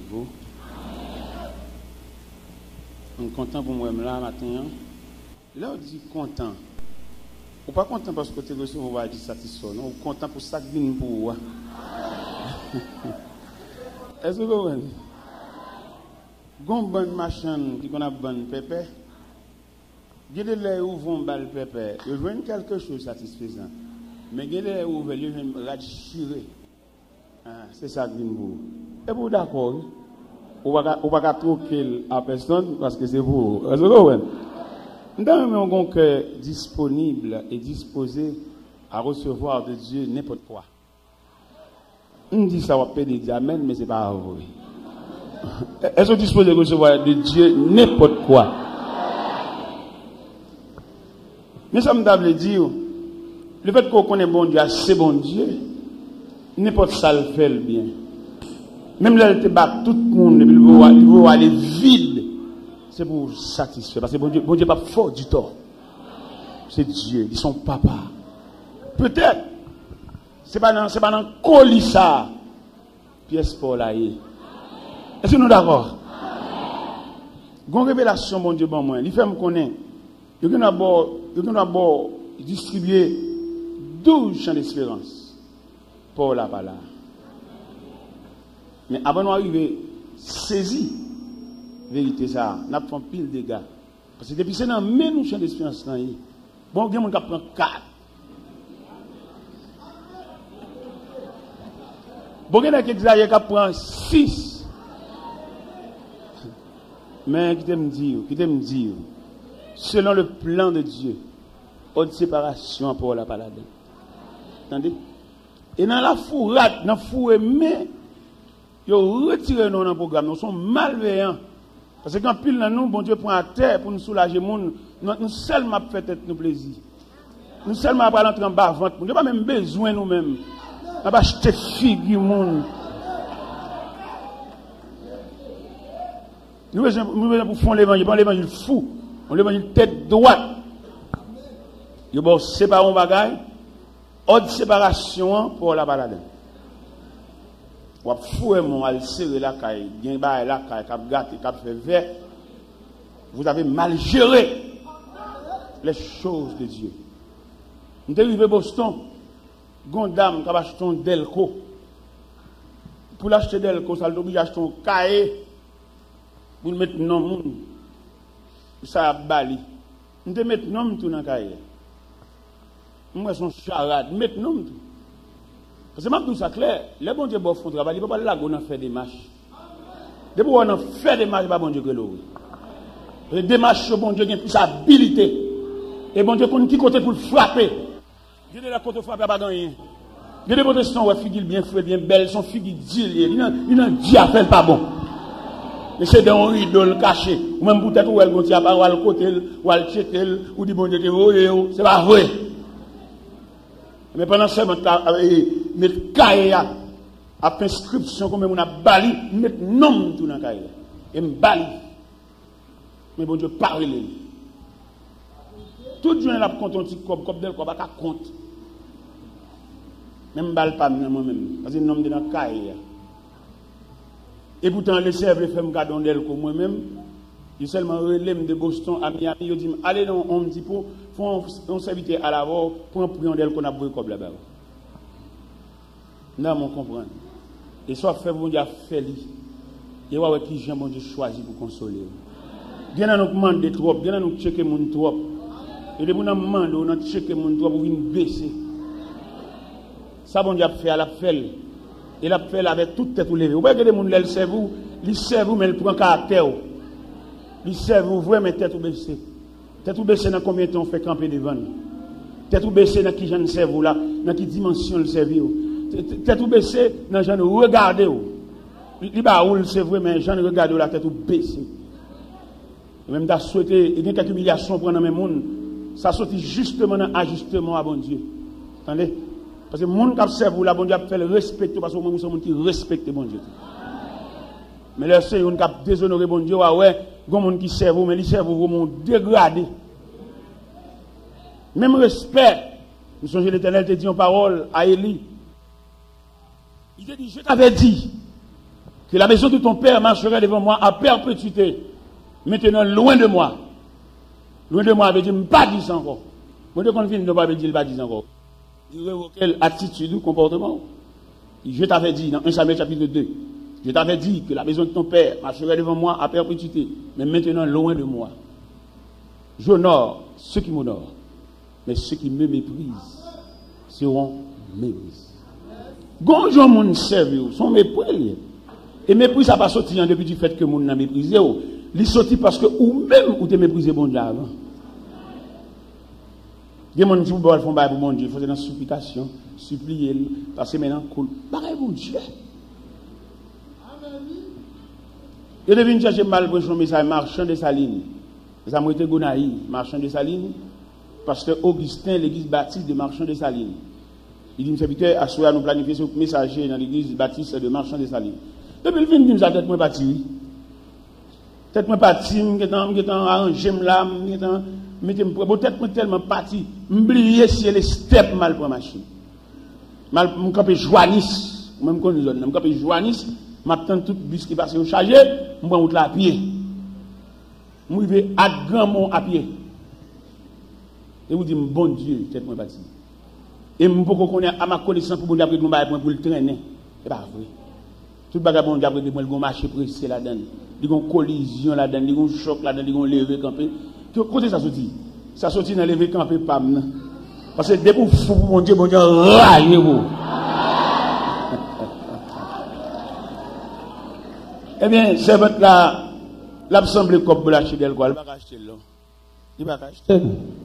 vous. Je suis content pour moi là matin. Là, on dit content. Ou pas content parce que tu reçu, on va dire satisfait. Non, ou content pour ça que vient pour vous. Est-ce que vous comprenez? Gon bonne machine qui qu'on a bonne pépé. Gade les ouvrons bal pépé. Ils veulent quelque chose de satisfaisant. Mais gade les ouvrent, ils veulent rachirer. C'est ça qui vient pour vous. Et vous d'accord? Ou pas troquer à personne parce que c'est vous. Est-ce que vous comprenez? Nous avons un cœur disponible et disposé à recevoir de Dieu n'importe quoi. On dit ça va payer des diamètres, mais ce n'est pas vrai. Est-ce que vous disposez de recevoir de Dieu n'importe quoi? Mais ça me veut dire, le fait qu'on connaît bon Dieu, c'est bon Dieu, n'importe ça le fait le bien. Même là, il te bat tout le monde, il veut aller vide. C'est pour satisfaire. Parce que bon Dieu n'est pas fort du tout. C'est Dieu, ils sont papa. Peut-être, c'est pas dans le colis ça. Pièce pour là. Est-ce que nous d'accord? Une révélation, mon Dieu, bon moi. Il fait me connaître. Il y a d'abord distribuer 12 champs d'espérance pour la parole. Mais avant d'arriver, saisir vérité ça, n'a pas fait pile de dégâts. Parce que depuis c'est dans même nous champ d'espérance là. Bon, il y a des gens qui prennent 4. Bon, il y a des gens qui prennent 6. Mais qui t'aime dire, selon le plan de Dieu, haute séparation pour la parole. Attendez? Et dans la fourrade, dans la fourrée, mais ils ont retiré nous dans le programme, nous sommes malveillants. Parce que quand pile dans nous, bon Dieu prend à terre pour nous soulager, nous seulement fait tête nous plaisir. Nous seulement après l'entrer en bas ventre. Nous n'avons pas même besoin nous-mêmes. Nous n'avons pas acheté figure monde. Nous besoin pour faire l'évangile, pas l'évangile fou, on l'évangile tête droite. Nous bon séparer un bagage, haute séparation pour la balade. Ou fouer mon al serrer la caille, bien bailler la caille, cap gâter, cap faire vert. Vous avez mal géré les choses de Dieu. Nous sommes arrivés à Boston, Gondam qui a acheté un Delco. Pour l'acheter Delco, ça l'oblige à acheter un cahier pour mettre nom. Ça a bali. Nous devons mettre nom tout dans le cahier. Nous sommes charade, mettre nom tout. Parce que maintenant, ça clair, les bons dieux font travail, il ne peut pas là qu'on a fait des marches. Depuis qu'on a fait des marches, pas bon Dieu que l'eau. Les démarches, bon Dieu, qui ont plus habilité. Et bon Dieu, qui côté pour le frapper. Dieu de la côté frapper, pas gagné. Dieu de protestants, figure bien frais, bien belle, son figure d'île, il n'a diable pas bon. Mais c'est dans un rideau caché. Ou même peut-être où elle continue à parler, ou à côté, ou à checker, ou dit bon Dieu, c'est pas vrai. Mais pendant ce temps, mettre cahier à inscription comme on a bali, mettre nom tout dans le cahier. Et me bali. Mais bon Dieu, parle. Tout journée là, compte un petit comme d'elle, pas qu'à compte. Même balle pas moi-même. Parce que nom de dans le cahier. Et pourtant, les serveurs font me garder d'elle comme moi-même. Ils seulement relèvent de Boston à Miami. Ils disent, allez dans un petit peu, font un serviteur à la voix pour un prion d'elle qu'on a brûlé comme là-bas. Non, on comprend. Et soit fait, bon Dieu, fait lui. Et ouais, qui j'ai bon Dieu choisi pour consoler. Bien à nous demander trop, bien à nous checker mon trop. Et de nous demander, on a checké mon trop pour venir baisser. Ça, bon Dieu, a fait à la fait. Et la fait avec toute tête levée. Vous voyez que les gens, ils servent, mais ils prennent caractère. Ils servent vraiment tête ou baissée. Tête ou baissée dans combien de temps on fait camper devant nous? Tête ou baissée dans qui j'en serve là? Dans quelle dimension le servir? Tête ou baissée dans j'en regarder. Il va où c'est vrai, mais j'en regarde la tête ou baissée. Même t'as souhaité, il y a quelques humiliations pour dans mes monde. Ça sortit justement dans l'ajustement à bon Dieu. Attendez? Parce que le monde qui observe la bon Dieu fait le respecter parce que nous sommes qui respectent bon Dieu. Mais le Seigneur qui a déshonoré bon Dieu, ouais, il y a des gens qui servent, mais ils servent vraiment dégradé. Même respect, nous sommes l'Éternel te dit en parole à Élie. Il te dit, je t'avais dit, que la maison de ton père marcherait devant moi à perpétuité. Maintenant, loin de moi. Loin de moi, veut dire, pas dire ça encore. Moi, de qu'on finit, ne pas dire, pas dire encore. Il quelle attitude ou comportement. Je t'avais dit, dans 1 Samuel chapitre 2, je t'avais dit que la maison de ton père marcherait devant moi à perpétuité. Mais maintenant, loin de moi. J'honore ceux qui m'honorent. Mais ceux qui me méprisent seront méprisés. Gonjon moun serve, son mépris. Et mépris, ça va sortir depuis du fait que moun n'a méprisé. Il sorti parce que ou même ou te méprisé bon Dieu avant. Il y a des gens qui font bail pour bon Dieu, il faut dans supplication, supplier, parce que maintenant cool. Pareil bon Dieu. Je devine chercher mal pour son message marchand de Saline. Ça m'a été Gonaï, marchand de Saline, pasteur Augustin, l'église baptiste de marchand de Saline. Il dit, serviteur, à soir, nous planifier ce messager dans l'église baptiste de marchand de Saline. Depuis le fin, il nous a peut-être moins parti, oui. Peut-être moins parti, je arrangé là, peut-être moins tellement parti, m'oublier si les steps mal pour la machine. Mal, m'capé Joannis, même qu'on zone, m'capé Joannis, m'attend tout bus qui passe au chargé, m'prend route là à pied. M'arrive à Grand-Mont à pied. Et vous dites, bon Dieu, peut-être moins parti. Et je ne peux pas connaître à ma connaissance pour le traîner. C'est pas vrai. Tout le bagage bon Dieu, il y a un marché pressé là-dedans. Il y a une collision là-dedans, il y a un choc là-dedans, il y a un levé campé. Côté ça sortit? Ça sortit dans le levé campé, pas maintenant. Parce que dès que vous fou pour mon Dieu, raillez-vous. Eh bien, c'est votre là, l'assemblée comme pour l'acheter d'elle, quoi. Il va pas acheter là. Il va pas acheter.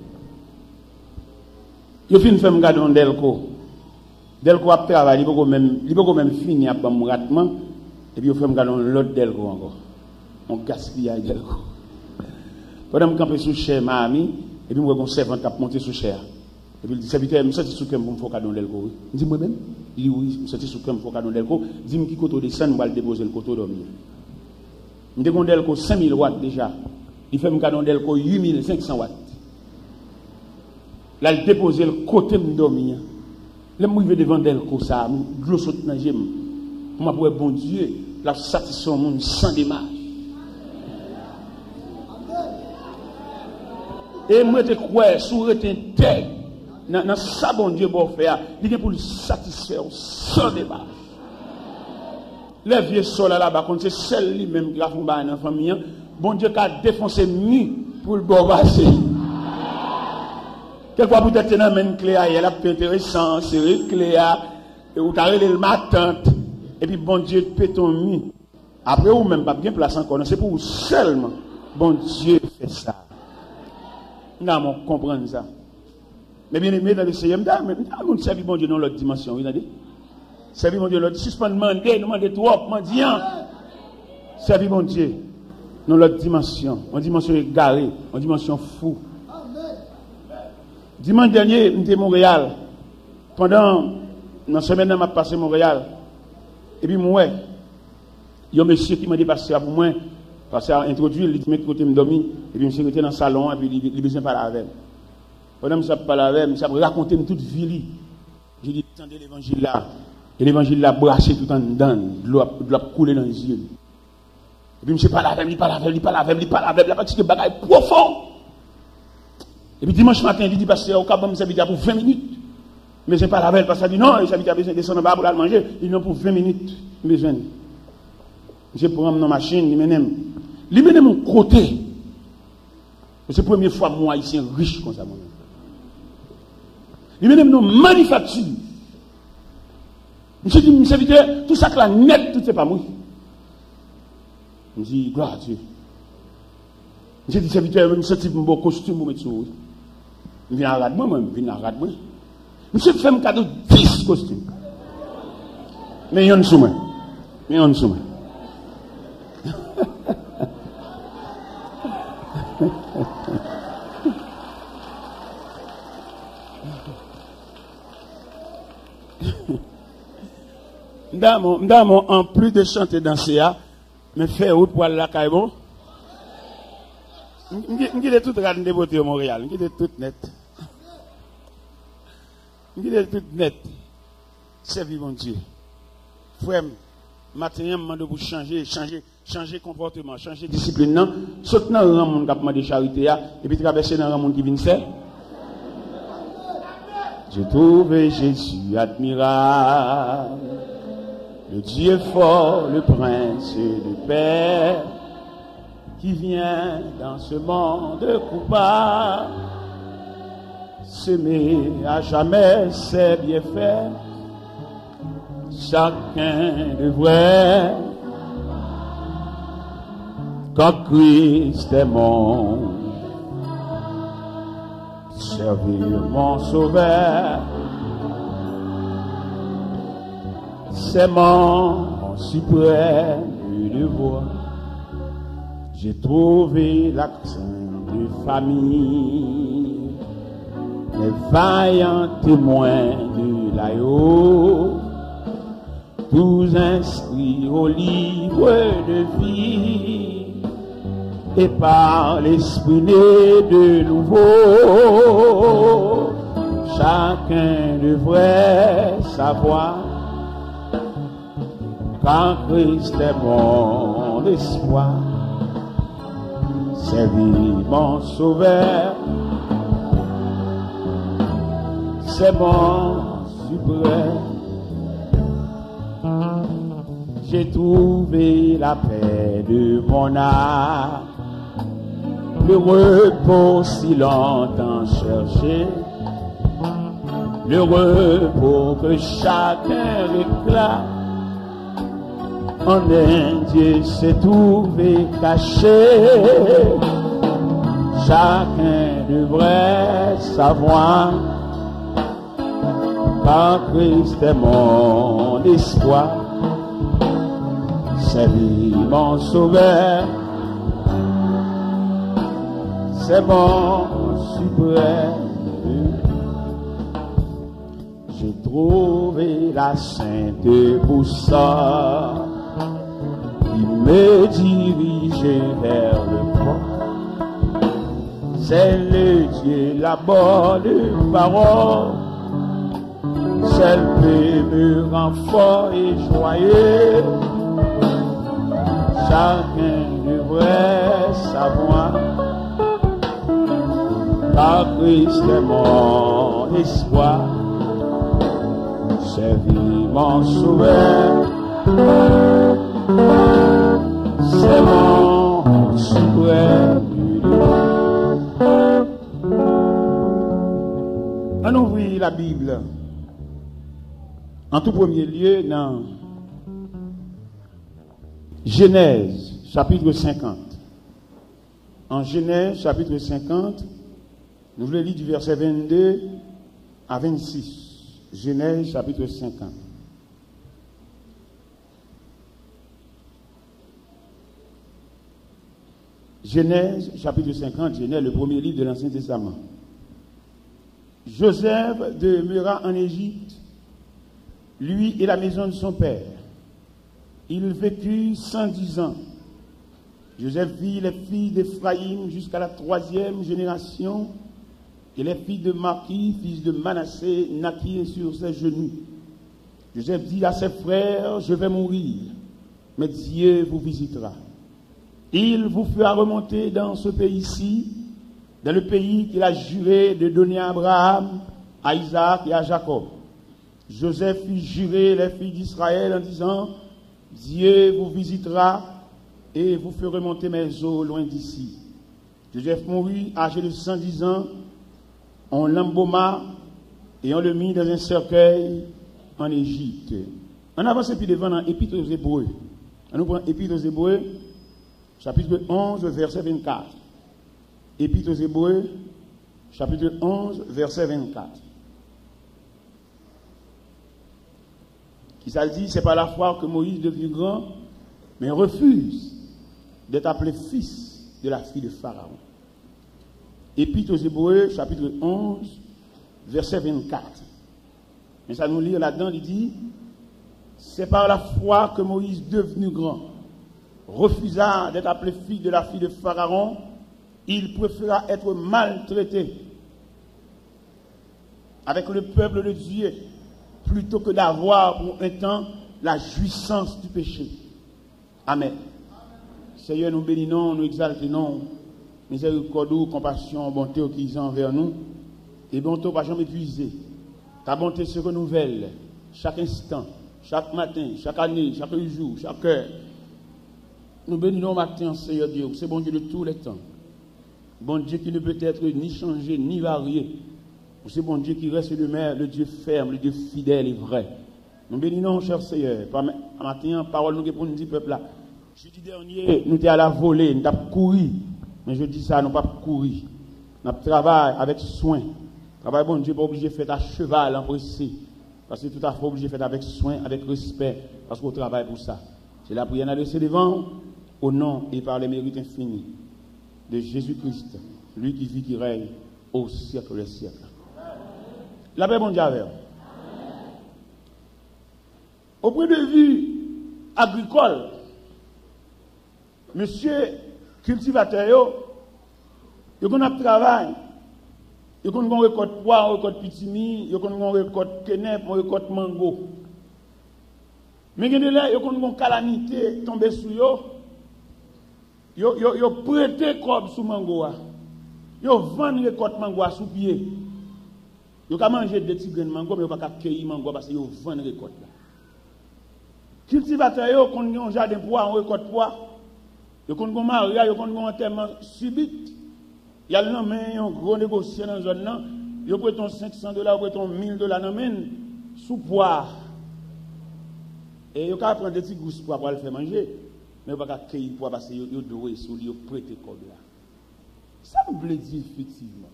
Il fait une femme gardon d'Elco. D'Elco a travaillé, il peut même finir à mon ratement, et puis il fait un gardon l'autre d'Elco encore. On gaspille d'Elco. Pendant que je campe sous cher, ma amie, et puis moi, mon servant a monté sous cher. Et puis il dit, serviteur, je me suis sous crème pour me faire gardon d'Elco. Il dit, moi-même, il dit, oui, je me suis sous crème pour me faire gardon d'Elco. Il dit, qui côté descend, je vais le déposer le côté dormir. Je me dis, d'Elco 5000 watts déjà. Il fait un gardon d'Elco 8500 watts. Là, il dépose le côté de dormir. Là, je vais devant elle comme ça, je l'ai sauté dans le gym. Pour moi, bon Dieu, la satisfaction mon sans démarche. Et moi, je crois, sur le terre, dans ça, bon Dieu, bon faire, il est pour le satisfaire sans démarche. Les vieux sols là-bas, c'est celle lui-même qui a fait dans la famille. Bon Dieu, qui a défoncé nu pour le bon passer. Quelquefois, peut-être, dans une clé, elle a plus intéressant, c'est clé, et vous avez le matin, et puis, bon Dieu, peut ton nu. Après, vous même pas bien place encore, c'est pour vous seulement, bon Dieu fait ça. Nous allons comprendre ça. Mais bien aimé, dans le Seigneur, nous servons bon Dieu dans l'autre dimension, vous voyez? Servir bon Dieu, l'autre, suspend, demander trop, mendiant. Servir bon Dieu dans l'autre dimension, en dimension égarée, en dimension fou. Dimanche dernier, j'étais à Montréal. Pendant une semaine, je suis passé à Montréal. Et puis, moi, il y a un monsieur qui m'a dit passer pour moi, parce qu'il a introduit, il m'a dit que je dormir. Et puis, je suis resté dans le salon, et puis il a besoin de parler avec. Pendant que je parle avec, je raconté toute vie. J'ai dit, attendez l'évangile là. Et l'évangile là, brassé tout en dedans, de l'eau couler dans les yeux. Et puis, je parle avec, il parle avec, la partie de bagaille profond. Et puis dimanche matin, il dit, pasteur, au cas où je serviteur pour 20 minutes. Mais je ne parle pas avec, parce qu'il dit, non, le serviteur a besoin de descendre en bas pour aller manger. Il dit, non, pour 20 minutes, besoin. Je prends dans la machine, il mène mon côté. C'est la première fois, moi, ici, riche comme ça. Il mène nos manufactures. Je dis, mon serviteur, tout ça que la net, tout c'est pas moi. Je dis, gloire à Dieu. Je dis, serviteur, je me suis dit, un beau costume pour mettre sur vous. Je viens à moi, je viens à moi. Je suis fait un cadeau 10 costumes. Mais il y a un sous moi. M'damo, en plus de chanter danser, mais faire autre pour la caille. Je suis tout rad de beauté au Montréal. Je suis tout net. Je suis tout net. Servis mon Dieu. Frère, Matin, je demande pour changer comportement, changer discipline. Non, saute dans le monde qui a demandé charité, et puis traverser dans le monde qui vient faire. J'ai trouvé Jésus admirable, le Dieu fort, le prince de paix, qui vient dans ce monde coupable, semer à jamais ses bienfaits. Chacun devrait, quand Christ est mon, servir mon sauveur. C'est mon suprême devoir. J'ai trouvé l'accent de famille, les vaillants témoins de l'agneau, tous inscrits au livre de vie, et par l'esprit né de nouveau, chacun devrait savoir qu'en Christ est mon espoir, c'est lui mon sauveur, c'est mon suprême. J'ai trouvé la paix de mon âme, le repos si longtemps cherché, le repos que chacun réclame. En un Dieu s'est trouvé caché. Chacun devrait savoir car Christ est mon espoir, c'est lui mon sauveur, c'est mon suprême. J'ai trouvé la sainte boussole qui me dirigeait vers le port. C'est le Dieu, la bonne parole, celle peut me rendre fort et joyeux. Chacun devrait savoir car Christ est mon espoir, c'est lui mon sauveur, c'est mon suprême. On ouvre la Bible en tout premier lieu dans Genèse chapitre 50. En Genèse chapitre 50, nous voulons lire du verset 22 à 26. Genèse chapitre 50. Genèse chapitre 50, Genèse, le premier livre de l'Ancien Testament. Joseph demeura en Égypte, lui et la maison de son père. Il vécut 110 ans. Joseph vit les filles d'Éphraïm jusqu'à la 3e génération, et les filles de Maki, fils de Manassé, naquirent sur ses genoux. Joseph dit à ses frères, je vais mourir, mais Dieu vous visitera. Il vous fera remonter dans ce pays-ci, dans le pays qu'il a juré de donner à Abraham, à Isaac et à Jacob. Joseph fit jurer les filles d'Israël en disant, Dieu vous visitera et vous fera remonter mes eaux loin d'ici. Joseph mourut âgé de 110 ans, on l'embauma et on le mit dans un cercueil en Égypte. On avance puis devant dans l'Épître aux Hébreux. On nous prend l'Épître aux Hébreux, chapitre 11, verset 24. Épître aux Hébreux, chapitre 11, verset 24. Qui ça dit, c'est pas la foi que Moïse devenu grand, mais refuse d'être appelé fils de la fille de Pharaon. Épître aux Hébreux, chapitre 11, verset 24. Mais ça nous lit là-dedans, il dit, c'est par la foi que Moïse devenu grand, refusa d'être appelé fils de la fille de Pharaon, il préféra être maltraité avec le peuple de Dieu plutôt que d'avoir pour un temps la jouissance du péché. Amen. Seigneur, nous bénissons, nous exaltons, miséricorde, compassion, bonté qu'ils ont envers nous, et bonté pas jamais épuisé. Ta bonté se renouvelle chaque instant, chaque matin, chaque année, chaque jour, chaque heure. Nous bénissons matin, Seigneur Dieu, c'est bon Dieu de tous les temps. Bon Dieu qui ne peut être ni changé, ni varié. C'est bon Dieu qui reste le Dieu ferme, le Dieu fidèle et vrai. Nous bénissons, cher Seigneur. Matin, parole nous pour nous dire, peuple là. Jeudi dernier, nous étions à la volée, nous avons couru. Mais je dis ça, nous n'avons pas couru. Nous travaillons avec soin. Travail, bon Dieu, pas obligé de faire à cheval, empressé. Parce que tout à fait obligé de faire avec soin, avec respect. Parce qu'on travaille pour ça. C'est la prière adressée devant, au nom et par les mérites infinis de Jésus-Christ, lui qui vit, qui règne au siècle des siècles. La paix, bon Dieu, avec. Au point de vue agricole, monsieur cultivateur, il y a un travail, il y a une récolte poire, une récolte pitimi, il y a une récolte quenep, une récolte mango. Mais il y a une calamité tombée sur eux. Ils ont prêté comme sous mango. Ils ont vendu récolte mango sous pied. Ils ont mangé des petits grains de mango, mais ils n'ont pas cueillir mango parce qu'ils ont vendu récolte. Cultivateurs, quand ils ont un jardin poire, on récolte poire. Ils ont un mariage, ils ont un enterrement subit. Il y a un gros négociant dans la zone là. Ils ont pris $500, ils ont pris $1000 dans la main sous poire. Et ils ont prendre des petits gousses pour le faire manger. Mais ils ne peuvent pas cueillir poire parce qu'ils ont doué sur lui, ils ont prêté comme là. Ça me plaît dire effectivement.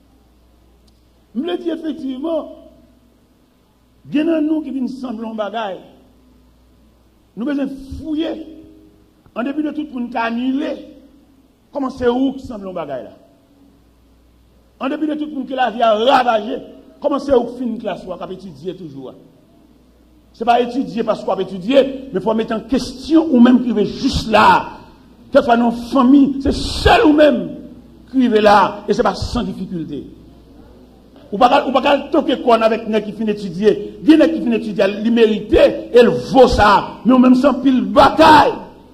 Je me dis effectivement, bien dans nous qui viennent semblant bagaille, nous devons fouiller, en début de tout pour nous annuler, comment c'est où qui semblant bagaille là. En début de tout pour que la vie a ravagé, comment c'est où qui finit la soie, qu'on étudier toujours. Ce n'est pas étudier parce qu'on a étudié, mais il faut mettre en question ou même qui est juste là. Quelquefois, nos familles, c'est seul ou même qui est là, et ce n'est pas sans difficulté. Ou pas toquer quoi avec les qui finissent d'étudier. Les qui finissent d'étudier, ils méritent, et ils vaut ça. Mais on même sans pile bataille.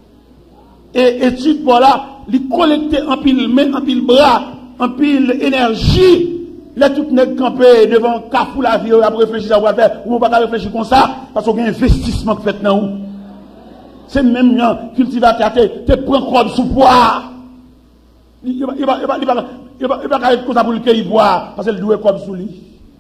Et étude, voilà, ils collectent en pile main, en pile bras, en pile énergie. Les tout nèg campé devant Carrefour la vie, après réfléchir à quoi faire, ou on pas réfléchir comme ça, parce qu'on a un investissement fait dans nous. C'est même un cultivateur, te prend comme sous poids. Il va être comme ça pour le cueillir boire, parce qu'il doit comme sous lui.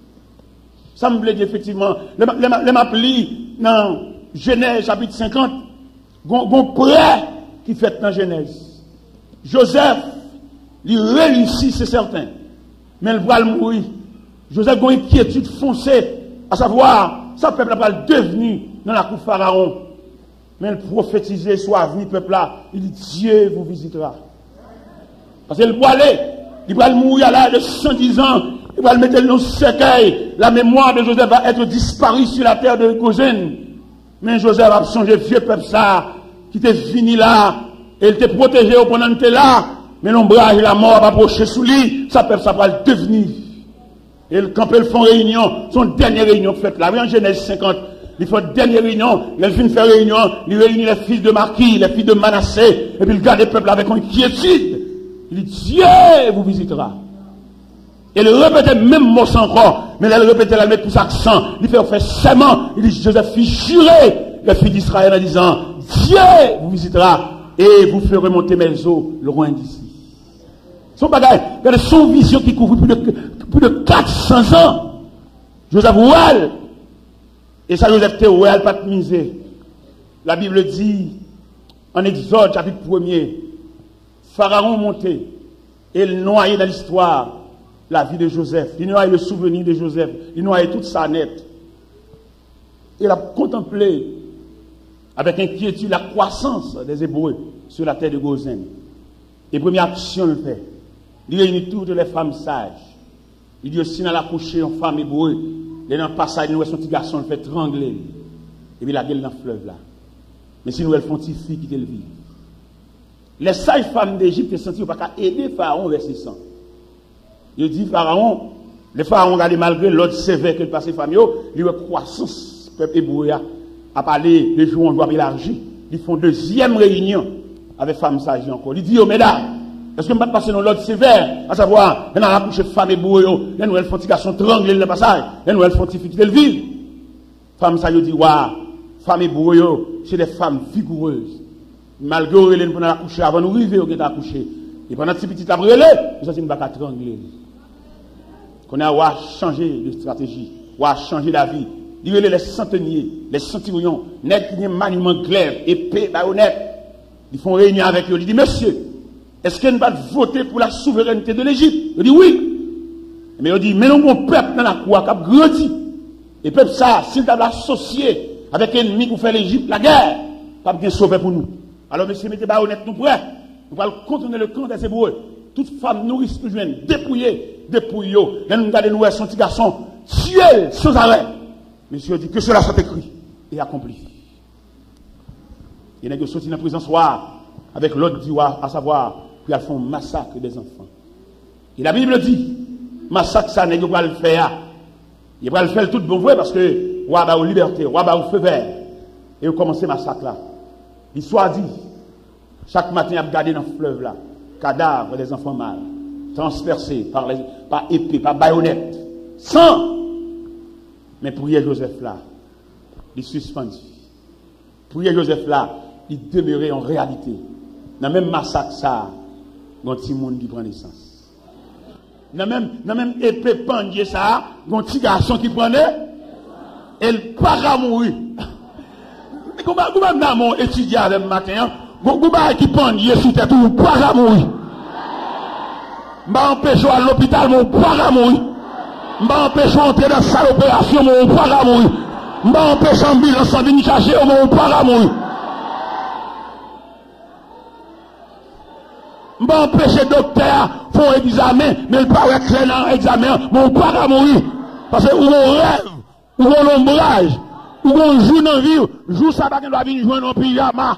Ça me plaît effectivement. Les m'applis dans Genèse chapitre 50, gon prêt qui fait dans Genèse. Joseph, il réussit, c'est certain. Mais il va mourir. Joseph a une inquiétude foncée, à savoir, ça peuple va devenir dans la cour Pharaon. Mais il prophétisait, soit venu peuple là, il dit Dieu vous visitera. Parce qu'il va aller, il va mourir à l'âge de 110 ans, il va le mettre dans le cercueil. La mémoire de Joseph va être disparue sur la terre de Goshen. Mais Joseph a changé vieux peuple ça, qui était fini là, et il était protégé pendant que là. Mais l'ombrage et la mort va approcher sous lui, ça peut va le devenir. Et quand ils font réunion, son dernière réunion faite là, en Genèse 50, ils font dernière réunion, ils viennent faire réunion, ils réunissent les fils de Marquis, les fils de Manassé, et puis ils gardent le peuple avec une inquiétude. Il dit, Dieu vous visitera. Et il répétait même mot encore, mais il répétait la mettre plus accent, il fait serment, il dit, Joseph fit jurer les filles d'Israël en disant, Dieu vous visitera, et vous ferez monter mes eaux loin d'ici. Son bagage, il y a son vision qui couvre plus de 400 ans. Joseph Ouel. Et ça, Joseph Ouel, pas de misère. La Bible dit, en Exode, chapitre 1er, Pharaon montait et il noyait dans l'histoire la vie de Joseph. Il noyait le souvenir de Joseph. Il noyait toute sa nette. Il a contemplé avec inquiétude la croissance des Hébreux sur la terre de Goshen. Et première action, le fait. Il réunit toutes les femmes sages. Il dit aussi dans la coucher en femme hébreu. Il est dans le passage, il nous son petit garçon, il fait trangler. Et puis la gueule dans le fleuve là. Mais si nous, elles font petite fille qui te le vit. Les sages femmes d'Égypte ont senti pas qu'à aider Pharaon vers ses sangs. Il dit Pharaon, le Pharaon regardait malgré l'ordre sévère qu'il passait famille, il y a une croissance, peuple hébreu. a parlé le jour où on doit élargir. Ils font deuxième réunion avec femmes sages encore. Il dit, oh mesdames, est-ce que je ne vais pas passer dans l'ordre sévère, à savoir, maintenant, on a couché femmes et bourreaux, les nouvelles font garçons trangler le passage, les nouvelles font quitter le ville. Femmes sages dit, waouh, femmes et bourreaux, c'est des femmes vigoureuses. Malgré les nous la coucher avant nous arriver au à coucher. Et pendant ces petites après nous sommes pas trangler. Qu'on a changé de stratégie, on a changé la vie. Il y a les centeniers, les centurions, net qui ont maniement glaive, épée, baïonnette. Ils font réunion avec eux. Ils disent, monsieur, est-ce qu'on va voter pour la souveraineté de l'Égypte? Il dit oui. Mais il dit, mais non, mon peuple dans la cour qui a grandi. Et peuple ça, s'il t'a associé avec l'ennemi qui fait l'Égypte, la guerre, pas bien sauvé pour nous. Alors, monsieur, mettez baïonnette nous prêts. Nous allons continuer le camp des Hébreux. Toute femme nourrice nous joigne, dépouillée, dépouillée. Là, nous regardons nous, son petit garçon, tué sans arrêt. Monsieur dit que cela soit écrit et accompli. Il y a des sortis dans la prison soir avec l'autre dit, à savoir, puis elles font massacre des enfants. Et la Bible dit, massacre ça n'est pas le faire. Il va le faire tout bon vrai parce que, roi ba ou liberté, roi ba ou feu vert. Et vous commencez massacre là. L'histoire dit, chaque matin, il y a gardé dans le fleuve là, cadavres des enfants mâles, transpercés par épée, par baïonnette, sans. Mais prier Joseph là, il est suspendu. Prier Joseph là, il demeurait en réalité. Dans le même massacre ça, il y a un petit monde qui prend naissance. Dans le même épée pendier ça, il y a un petit garçon qui prenait, et il part à mourir. Comment mon étudiant le matin, comment qui pendier sous tête, il part à mourir. M'a empêché à l'hôpital, mon part à mourir. M'a empêché d'entrer dans la salle d'opération, mon part à mourir. M'a empêché d'ambulance sans venir chercher, mon part à mourir. M'a empêché docteur font examen, mais il paraît clair dans l'examen, mon part à mourir. Parce que ou on rêve, ou on ombrage, ou on joue dans la vie, joue ça parce qu'on doit venir jouer dans le pyjama.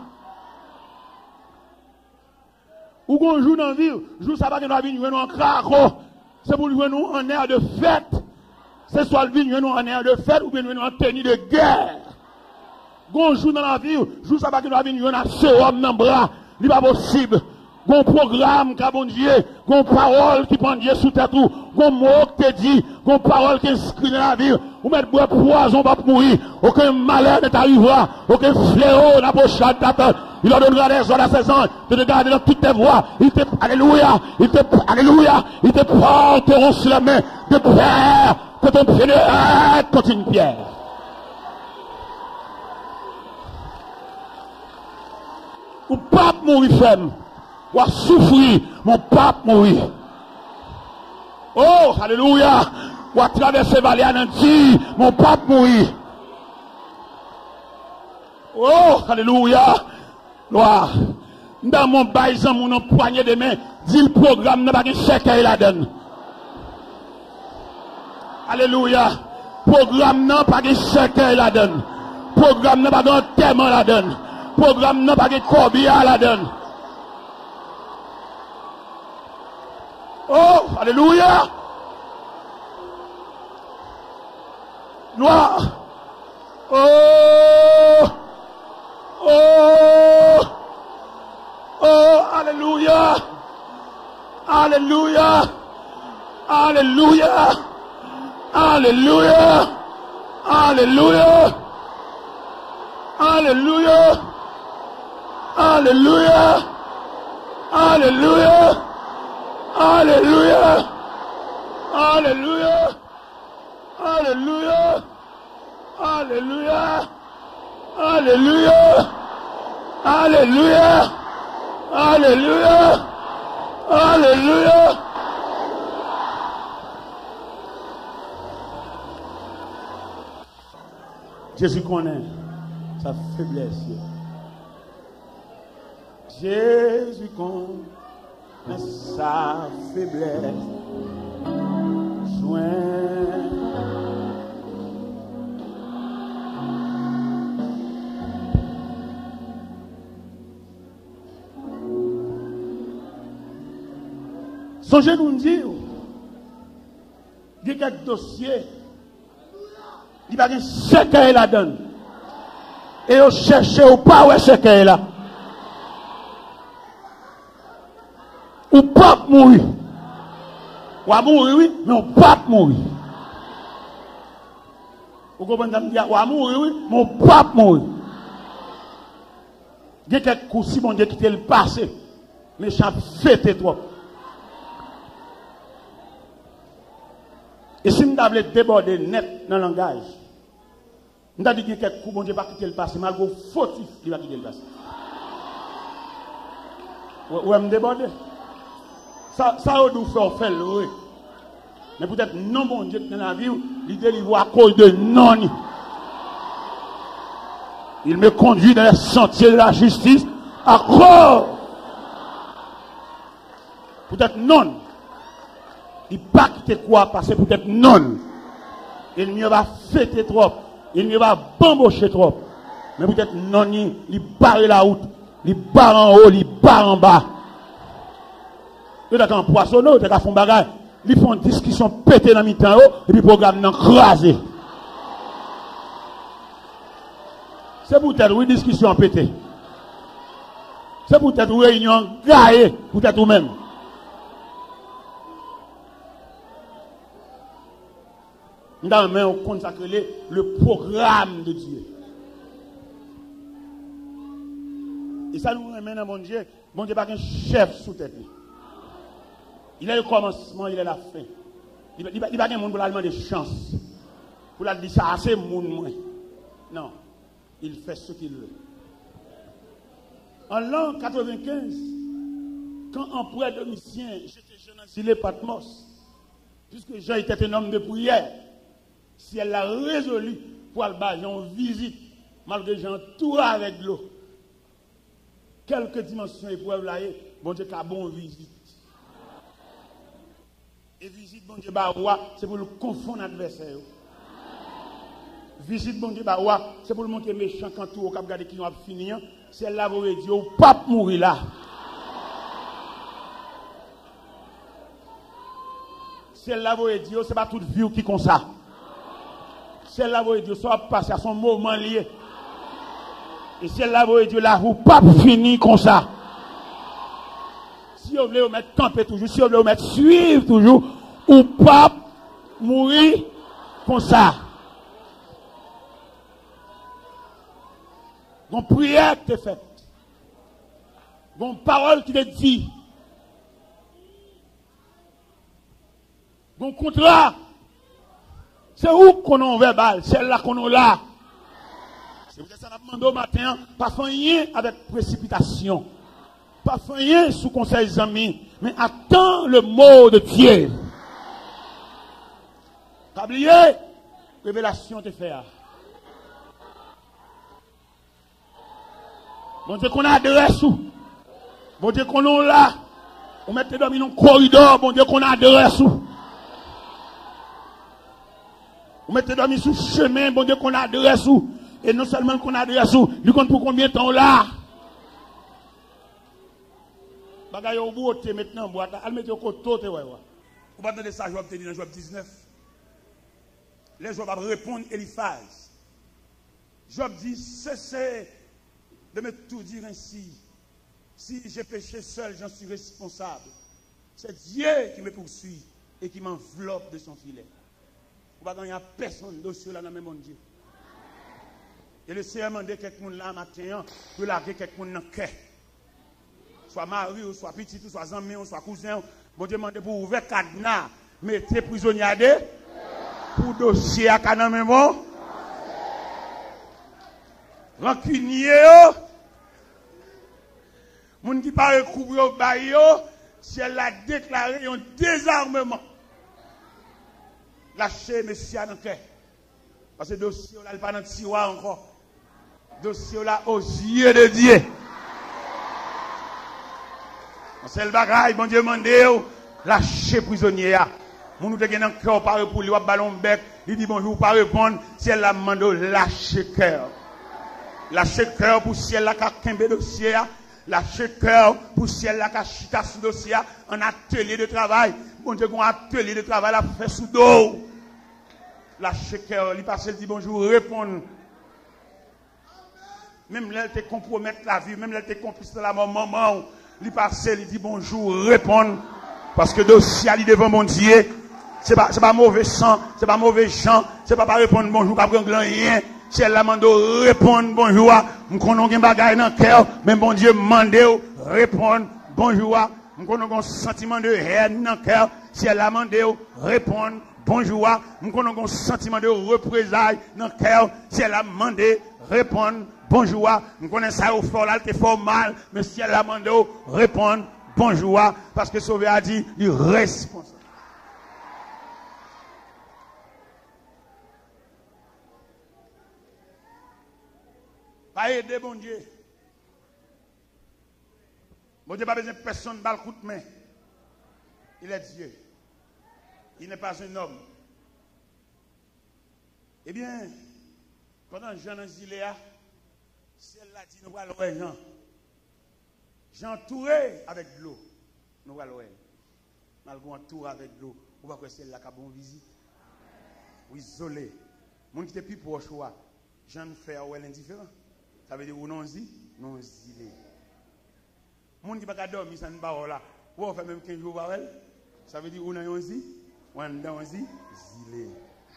Ou on joue dans la vie, joue ça parce qu'on doit venir jouer dans le craco. C'est pour jouer nous en air de fête. C'est soit le venir nous en air de fête ou bien nous en tenue de guerre. On joue dans la vie, joue ça parce qu'on doit venir jouer dans le sérum dans le bras. Ce n'est pas possible. Gon programme qui a bon Dieu, gon parole qui prend Dieu sous tête tout, gon mot qui te dit, gon parole qui inscrit dans la vie, ou mettre boire poison pas pour mourir, aucun malheur ne t'arrivera, aucun fléau n'a pas chat t'attend. Il a donné des ordres à ses anges de te garder dans toutes tes voies. Il te, alléluia, il te porteront sur la main de pierre, que ton pied ne hâte contre une pierre. Ou pas mourir ferme. Ou à souffrir, mon pape mourir. Oh, alléluia. Ou à traverser vallée à Nanti, mon pape mourir. Oh, alléluia. Gloire. Dans mon baïsan, mon poignet de main, dit le programme n'a pas de chèque la donne. Alléluia. Programme n'a pas de chèque la donne. Programme n'a pas de thème la donne. Programme n'a pas de corbillard la donne. Oh, alléluia. Gloire. Oh. Oh. Oh, alléluia. Alléluia. Alléluia. Alléluia. Alléluia. Alléluia. Alléluia. Alléluia. Alléluia. Alléluia. Alléluia. Alléluia. Alléluia. Alléluia. Alléluia. Alléluia. Jésus connaît sa faiblesse. Jésus connaît sa faiblesse. Joint. Songez nous dire, il y a quelques dossiers, il va y avoir un secret la donne. Et vous cherchez ou pas ouais c'est qu'elle là. Ou pas mourir. Ou à mourir, oui, mais on pas mourir. Vous comprenez ça me dire, ou à mourir, oui, mais on pas mourir. Il y a quelques coups, si mon Dieu qui le passé, mais ça fait trop. Et si nous avons débordé net dans le langage, nous avons dit que quelques coups, mon Dieu va quitter le passé, malgré fautif, il va quitter le passé. Ou est-ce débordé? Ça nous fait faire le mais peut-être non, mon Dieu, dans la vie, il délivre à cause de non. Il me conduit dans les sentiers de la justice à cause. Peut-être non. Il pas quitter quoi parce que peut-être non. Il ne va fêter trop. Il ne va bambocher trop. Mais peut-être non, il barre la route. Il barre en haut, il barre en bas. Vous êtes en poissonneau, vous êtes à fond bagage. Ils font une discussion pété dans le mi-temps et puis le programme n'a crasé. C'est peut-être une discussion pété. C'est peut-être une réunion gaillée, peut-être vous-même. Nous avons consacré le programme de Dieu. Et ça nous ramène à mon Dieu. Mon Dieu n'est pas un chef sous tête. Il est le commencement, il est la fin. Il n'y a pas de monde pour lui demander chance. Pour lui dire ça, c'est mon moins. Non. Il fait ce qu'il veut. En l'an 95, quand empereur Domitien, j'étais jeune exilé Patmos, puisque Jean était un homme de prière, si elle l'a résolu pour aller en visite, malgré Jean tout avec l'eau, quelques dimensions épreuves là, bon Dieu, qu'a bon visite. Et visite bon Dieu c'est pour le confondre l'adversaire. Visite bon Dieu c'est pour le montrer méchant quand tout au cap garder qui va finir. C'est là vous dire ou pas mourir là. C'est là vous dire c'est pas toute vie qui comme ça. C'est là vous dire ça va passer à son moment lié. Et c'est là vous dire là vous pas finir comme ça. Si vous voulez vous mettre camper toujours, si vous voulez vous mettre suivre toujours, ou pas mourir comme ça. Mon prière qui est faite. Mon parole qui est dit. Mon contrat. C'est où qu'on a verbal, c'est là qu'on a là. C'est vous ça demandé au matin, pas faire rien avec précipitation. Pas faire rien sous conseil des amis, mais attends le mot de Dieu. T'as oublié? Révélation te fait. Bon Dieu qu'on a adresse où? Bon Dieu qu'on a là. On met dans un corridor, bon Dieu qu'on a adresse où? On met dans un chemin, bon Dieu qu'on a adresse où? Et non seulement qu'on a adresse où, du compte pour combien de temps là? Bagaille au bout, maintenant, boîte, elle met au côté, ouais. Vous pas entendre ça, Job te dit dans Job 19. Les Job va répondre Eliphaz. Job dit, cessez de me tout dire ainsi. Si j'ai péché seul, j'en suis responsable. C'est Dieu qui me poursuit et qui m'enveloppe de son filet. Il n'y a personne dossier là dans le même Dieu. Et le Seigneur m'a demandé quelqu'un là matin de larguer quelqu'un dans le cœur. Soit mari, ou soit petit, ou soit ami, ou soit cousin. Bon Dieu m'a demandé pour ouvrir cadenas, mettez prisonnier à deux, pour dossier à cadenas même bon. Rancunier, moun qui parle couvrir au baillot, si elle a déclaré un désarmement. Lâchez monsieur dans le cœur. Parce que le dossier là, il n'est pas dans le tiroir encore. Le dossier là, aux yeux de Dieu. C'est le bagaille, bon Dieu m'a demandé, lâchez prisonnier. Mon nous te gagne un cœur par pour lui, ballon bec, il dit bonjour, pas répondre, si elle a demandé, lâchez cœur. Lâchez cœur pour si elle a qu'un dossier. Lâchez cœur pour si elle a qu'à chita sous dossier, un atelier de travail. Bon Dieu, un atelier de travail à faire sous dos. Lâchez cœur, il passe, il dit bonjour, répondre. même là, elle te compromettre la vie, même là, elle te complice la maman, il passe, il dit bonjour, répondre, parce que dossier, il devant mon Dieu, c'est pas mauvais sang, c'est pas mauvais chant, c'est pas répondre bonjour, pas prendre rien. Si elle a demandé répondre bonjour, nous connaissons un bagage dans le cœur, mais bon Dieu demande répondre bonjour, nous connaissons un sentiment de haine dans le cœur, si elle a demandé répondre bonjour, nous connaissons un sentiment de représailles dans le cœur, si elle a demandé répondre bonjour, nous connaissons ça au fort là, c'est fort mal, mais si elle a demandé répondre bonjour, parce que Sauvé a dit, il est responsable. Pas aider, bon Dieu. Bon Dieu n'a pas besoin de personne dans le coup de main. Il est Dieu. Il n'est pas un homme. Eh bien, pendant Jean en Ziléa, celle-là dit, nous allons voir Jean. Jean entouré avec de l'eau. Nous allons voir. Malgré entouré avec de l'eau, on va voir celle-là qui a bon visite. Ou isolé. Mon qui était plus proche, Jean fait ou indifférent. Ça veut dire ou non zilé. Moun qui pas dormir ça ne pas là. Ou on fait même 15 jours avec elle. Ça veut dire ou non zilé. Ou non zilé.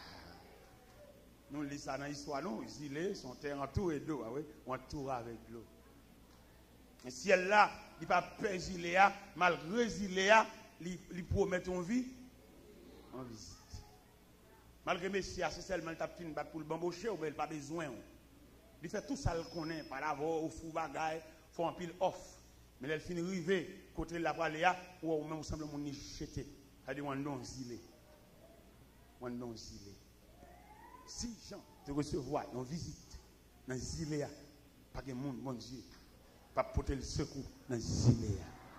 Nous lisons ça dans l'histoire non, zilé sont terre entouré d'eau, oui, on entoure avec l'eau. Et si elle là, il pas peur zilé malgré zilé, il promet ton vie en visite. Malgré Messia, c'est seulement t'a fin battre pour le bambocher ou il pas besoin. Il fait tout ça, il connaît, par l'avant, au fou bagaille, faut un pile off. Mais elle finit arriver, côté la Valéa, ou au même semble mon jeté. C'est-à-dire, on non zilé. On non zilé. Si Jean te recevoir une visite dans zilé, pas de monde, mon Dieu, pas porter le secours dans zilé.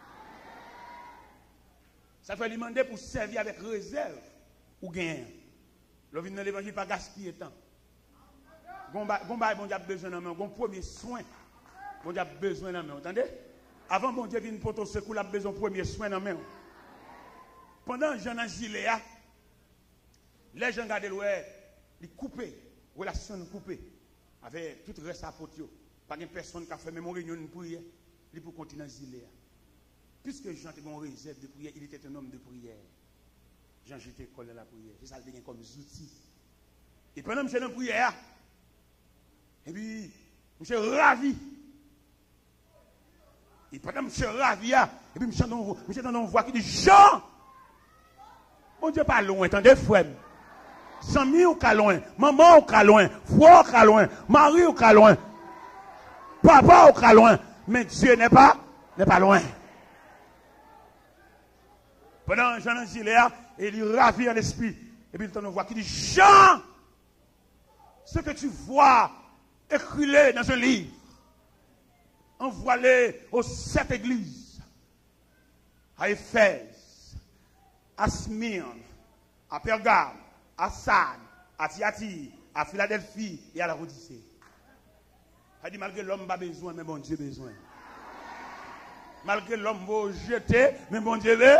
Ça fait demander pour servir avec réserve ou gain. Le vin dans l'évangile, pas gaspiller temps. Bon Dieu a besoin d'un main, bon premier soin. Bon Dieu a besoin d'un main, entendez? Avant bon Dieu vient pour ton secours, il a besoin de premier soin d'un main. Pendant Jean en Giléa, les gens gardent l'ouest, ils coupent, relation coupée, avec tout le reste à potio. Pas de personne qui a fait même une réunion de prière, il pour continuer en Giléa. Puisque Jean était en réserve de prière, il était un homme de prière. Jean j'étais collé à la prière, c'est ça le devient comme outil. Et pendant que je suis dans la prière, et puis, je suis ravi. Et pendant que je suis ravi, et puis je suis dans une voix qui dit Jean! Mon Dieu, pas loin, attendez, frère. Samy ou pas loin, maman ou pas loin, frère ou pas loin, mari ou pas loin, papa ou pas loin, mais Dieu n'est pas loin. Pendant que Jean Giléa, il est ravi en esprit. Et puis il entend une voix qui dit Jean! Ce que tu vois, écris-le dans un livre. Envoie-le aux 7 églises. À Éphèse, à Smyrne, à Pergame, à Sardes, à Thyatire, à Philadelphie et à la Odyssée. Il dit malgré l'homme n'a pas besoin, mais bon Dieu a besoin. Malgré l'homme va jeter, mais bon Dieu veut.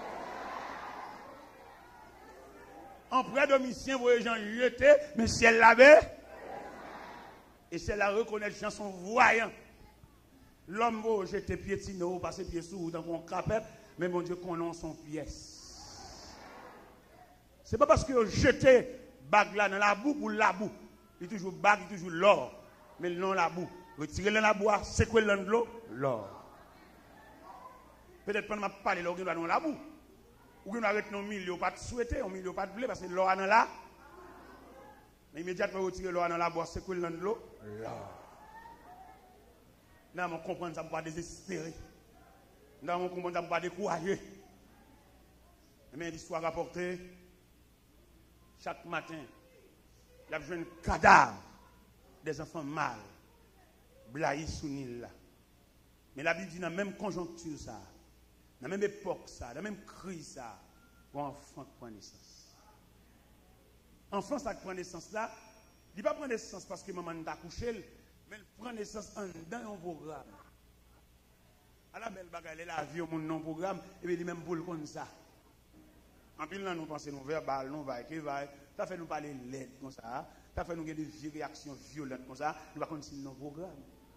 En près d'Omitien, vous voyez gens jeter, mais si elle l'avait, et si elle la reconnaît, les gens sont voyants. L'homme va jeter piétino, passer pied sous dans mon capet, mais mon Dieu connaît son pièce. C'est pas parce que vous jetez bague là dans la boue pour la boue. Il y a toujours bague, il y a toujours l'or. Mais non la boue. Retirez le la boue, secouez le de l'eau, l'or. Peut-être pendant que je parle, l'or dans la boue. Ou qu'on arrête nos milieu, pas de souhaiter, au milieu pas de blé, parce que l'eau est dans là. Mais immédiatement, retirer l'eau dans la boîte, c'est quoi dans l'eau? L'or. Là, on comprend ça, on ne peut pas désespérer. Là, on comprend ça, on ne peut pas décourager. Mais l'histoire rapportée, chaque matin, il y a besoin de cadavres des enfants mâles, blaïs sous Nil. Mais la Bible dit dans la même conjoncture, ça. Dans la même époque, ça, dans la même crise, ça, un enfant qui prend naissance. Enfant, ça qui prend naissance là, il ne va pas prendre naissance parce que maman t'a couché, mais il prend naissance dans un programme. À la belle bagarre, la vie au monde non programme, et puis il même boule comme ça. En plus, là, nous pensons, nous verbal, nous va, ça fait nous parler l'aide comme ça, ça fait nous avoir des réactions violentes comme ça, nous ne pouvons pas continuer nos programmes.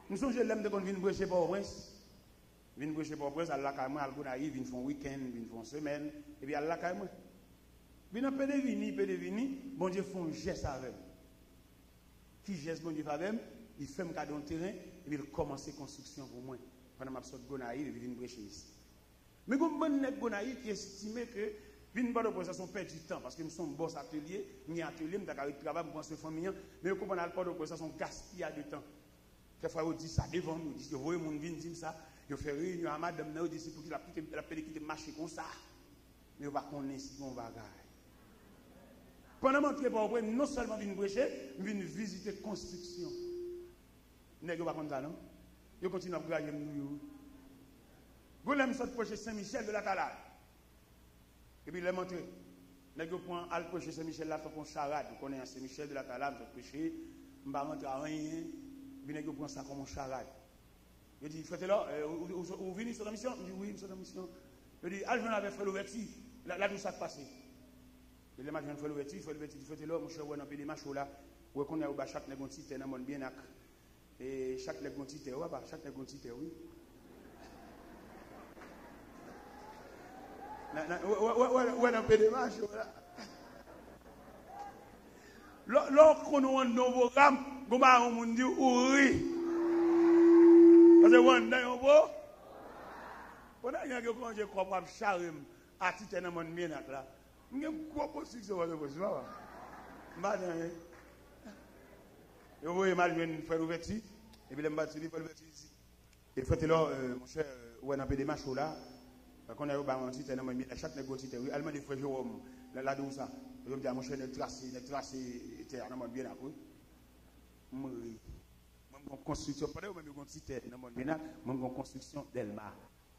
Nous sommes l'aime de qu'on vient prêcher pour au prince. Vient prêcher pour au prince, à la caille, à Gonaï, vient faire un week-end, vient faire une semaine, et puis à la caille. Vient peut de bon Dieu fait un geste avec. Qui geste bon Dieu fait avec? Il fait un cadeau de terrain, et puis il commence la construction pour moi. Pendant que je suis Gonaï, il vient prêcher ici. Mais comme bon nèg Gonaï qui estime que vinn pas de procession perd du temps parce que nous sommes boss atelier, ni atelier, nous avons travail pour penser famille, mais comme on a pas de procession gaspillage de temps. Quelquefois on dit ça devant nous, dit voyez mon vinn dire ça, je fais réunion à madame là, dit c'est pour qu'il a quitter marché comme ça. Mais on va connaître si on va gagner. Pendant que je pas non seulement vinn prêcher, vinn visiter construction. Nèg pas comme ça non. Je continue à grailler nous. Vous l'avez sorti prêcher Saint-Michel de la Talade. Et puis, il est montré. Vous prend à prêcher Saint-Michel là, pour charade. Vous connaissez Saint-Michel de la Talade, vous prêchez, vous ne va rentrer à rien. Puis, vous prend ça comme un charade. Je dis, faites là, vous venez sur la mission? Je dis, oui, sur la mission. Je dis, je viens avec Frère Louverti. Là, tout ça se passe. Je dis, je viens avec Frère Louverti, faites là, mon cher, vous avez des machos là. Vous connaissez chaque négociateur dans le monde bien. Et chaque négociateur, chaque négociateur, oui. Ouais, un peu de marche. Lorsqu'on a un nouveau programme, on dit oui. Parce que on a un nouveau. On a un nouveau je crois pas charme à titre dans mon bien là. Il y a une grosse position de position. Madame. Je vois mal faire ouverture et puis le bâti faire ouverture ici. Et faites là mon cher, ouais un peu de marche là. Quand on a eu un titre, chaque négociateur, oui, allemand des frères Jérôme, là d'où ça. Je me dis à mon cher, de tracer, terre, dans mon bien après. Moi, mon construction, pas de même une cité dans mon bien, mon construction d'Elma.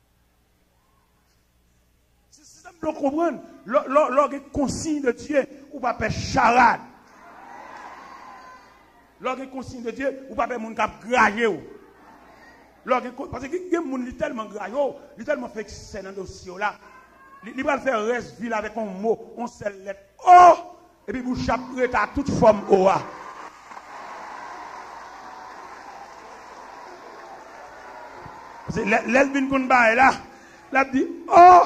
C'est ça que je comprends. Lorsque consigne de Dieu, ou pas faire charade. Lorsque consigne de Dieu, ou pas faire mon cap grailler. Parce que les gens sont tellement graves, ils sont tellement fixés dans le dossier là. Ils vont faire reste ville avec un mot, on seule lettre O, et puis vous chaperez à toute forme O. Parce que l'elvin qu'on bat là, là dit O.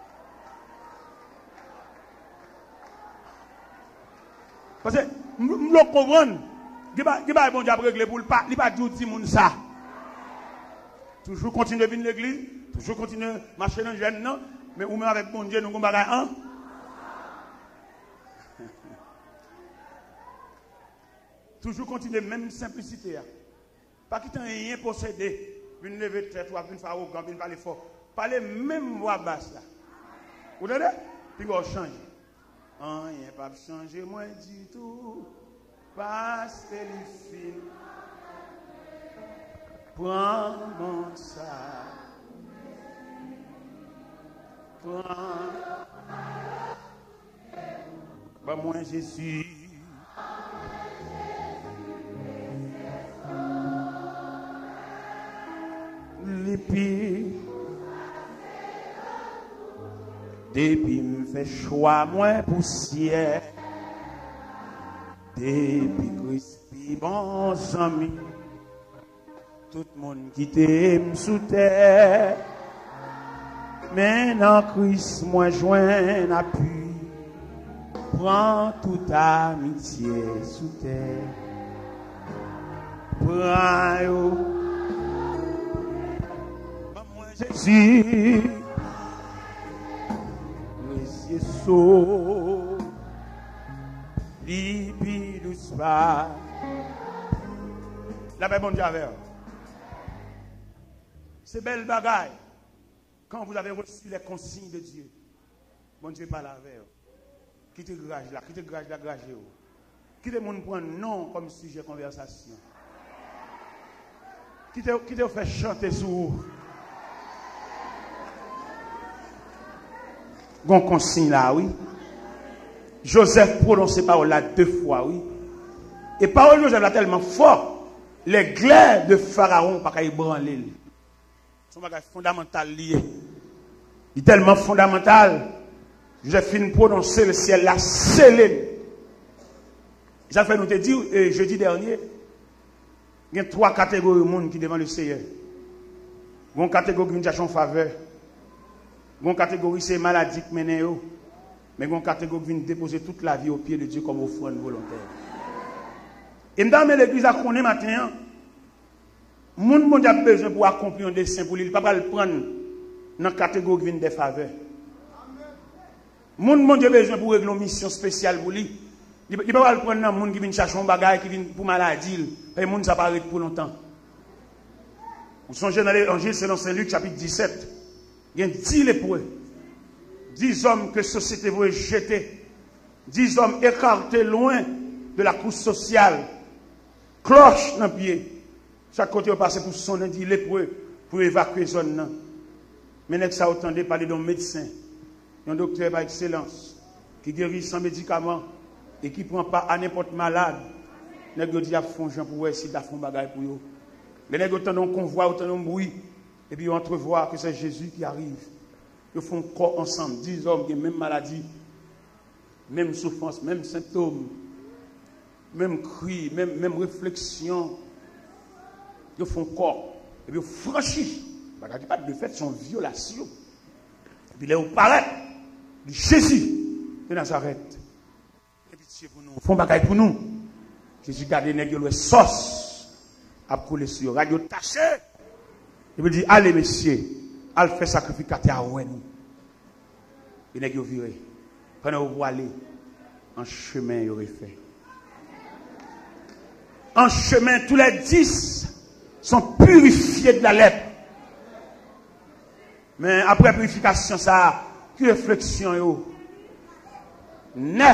Parce que nous comprenons, il va bon Dieu régler pour le pas, il va dire tout ça. Toujours continuer de venir l'église, toujours continuer à marcher dans le jeune, non? Mais ou même avec mon Dieu, nous avons un. Toujours continuer, même simplicité. Pas quitter rien posséder. Une levée de tête, une fois arrogant, une parler fort. Parler même voix basse là. Vous entendez? Puis on change. Rien pas changer, moi du tout. Parce que les filles. Prends mon sac. Prends. Bah moi Jésus. L'épi. Depuis me fait choix moins poussière. Depuis crispy bon ami. Tout le monde qui t'aime sous terre. Maintenant, Christ, moi, joint appui. Prends toute amitié sous terre. Prends, moi, Jésus. Monsieur Saut. Libi doucement. La paix, bon Dieu, avec. C'est belle bagaille. Quand vous avez reçu les consignes de Dieu, bon Dieu parle avec vous. Quittez le garage là, quittez le garage là, garagez vous. Quittez le monde prendre non comme sujet de conversation. Quittez vous faire chanter sur vous. Bon consigne là, oui. Joseph prononce parole là 2 fois, oui. Et parole Joseph là tellement fort, les glaives de Pharaon pas qu'à ébranler. C'est un bagage fondamental lié. Il est tellement fondamental. J'ai fini de prononcer le ciel là, scellé. J'ai fait nous te dire jeudi dernier, Il y a 3 catégories de monde qui devant le Seigneur. Il y a une catégorie qui cherche en faveur. Il y a une catégorie c'est maladie qui mène. Mais il y a une catégorie qui vient déposer toute la vie au pied de Dieu comme offrande volontaire. Et dans l'église à connaître matin, le monde a besoin pour accomplir un dessein pour lui. Il ne peut pas le prendre dans la catégorie qui vient des faveurs. Le monde a besoin pour régler une mission spéciale pour lui. Il ne peut pas le prendre dans le monde qui vient chercher un bagage, qui vient pour maladie. Et le monde ça paraît pour longtemps. Vous songez dans l'évangile, c'est dans Saint-Luc chapitre 17. Il y a 10 lépreux. 10 hommes que la société veut jeter. 10 hommes écartés loin de la couche sociale. Cloche dans le pied. Chaque côté, on passe pour sonner, dit lépreux, pour évacuer la zone. Mais ça entendait parler d'un médecin, un docteur par excellence, qui guérit sans médicaments et qui ne prend pas à n'importe malade. Les gens disent à fond, Jean, pour essayer de faire un bagage pour eux. Les gens entendent un convoi, entendent un bruit, et puis ils entrevoient que c'est Jésus qui arrive. Ils font corps ensemble, 10 hommes qui ont même maladie, même souffrance, même symptômes, même cri, même réflexion. Ils font corps, et puis ils franchissent. Pas de fait, c'est une violation. Et puis là, on paraît de Jésus de Nazareth. Et puis, pour nous, ils font bagaille pour nous. Jésus garde les nègres, le sauce, à couler sur radio taché. Il me dit, allez, messieurs, allez faire sacrificateur à Owen. Les nègres virés. Pendant que vous allez, en chemin, il aurait fait. En chemin, tous les 10 sont purifiés de la lèpre. Mais après purification, ça, qui réflexion, yo? Neuf.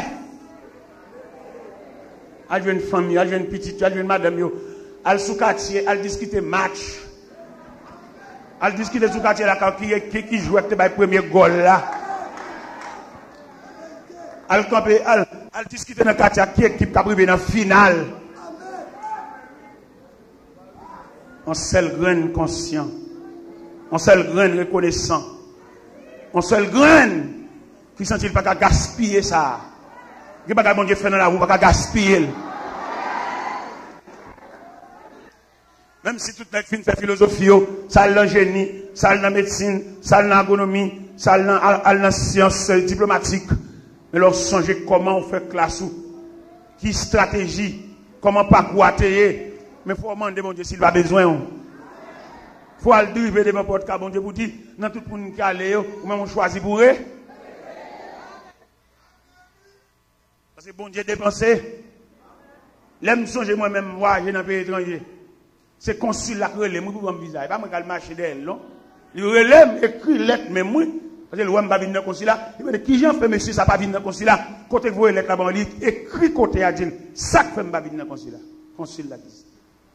Elle une famille, elle une petite, elle une madame, yo. Elle sous quartier, elle discute match. Elle discute sous quartier, là, qui joue avec le premier goal, là. Elle discute dans le quartier, qui équipe qui a privé dans la finale. On seul grain conscient. On seul grain reconnaissant. On seul grain qui sentit pas qu'à gaspiller ça. Il n'y a pas bon Dieu fait dans la roue, pas qu'à gaspiller. Même si toute notre fin fait philosophie, ça dans génie, ça dans médecine, ça dans agronomie, ça dans sciences diplomatiques. Mais leur songer comment on fait classe ou, qui stratégie, comment pas quoi atterrir. Mais il faut demander mon Dieu s'il a besoin. Il faut aller driver devant porte car bon Dieu vous dit, dans tout le monde qui a allé, ou même on choisit pour eux. Parce que bon Dieu dépensé. L'aime songer moi-même, moi, j'ai dans le pays étranger. C'est consul là qui relève, moi pour me bizarre. Pas moi qui marcher d'elle, non. Il relève, écrit lettre, mais moi, parce que le roi m'a venu dans le consulat, il me dit, qui j'en fait, monsieur, ça pas venu dans le consulat. Côté que vous lettre là-bas, il écrit côté à dire, ça que fait m'a venu dans le consulat. Consul là dit.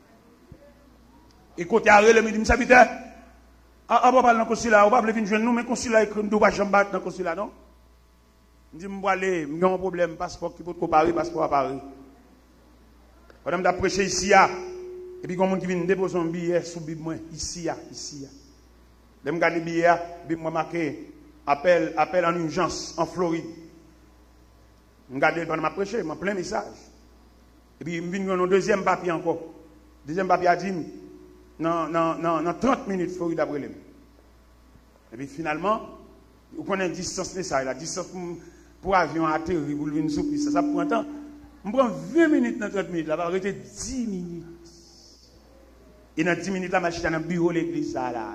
Et côté à relève, il me dit, m'sabite, on va parler dans le consulat, on va venir joindre nous, mais le consulat écrit, nous pas jamais battre dans le consulat, non? Il me dit, m'bois aller, j'ai un problème, passeport qui peut comparer, passeport à Paris. Pendant que je prêché ici, et puis, quand on vient déposer un billet sous Bible, ici. Je regarde le billet, Bible marqué appel en urgence en Floride. Je regarde pendant ma prêché, je plein message. Et puis, je viens dans un deuxième papier encore. Deuxième papier a dit, dans 30 minutes, Floride après lui. Et puis, finalement, vous connaissez la distance nécessaire. La distance pour avion atterrir, pour venir sous piste, ça prend un temps. Je prends 20 minutes dans 30 minutes, là, va arrêter 10 minutes. Et dans 10 minutes, là, je suis dans le bureau de l'église.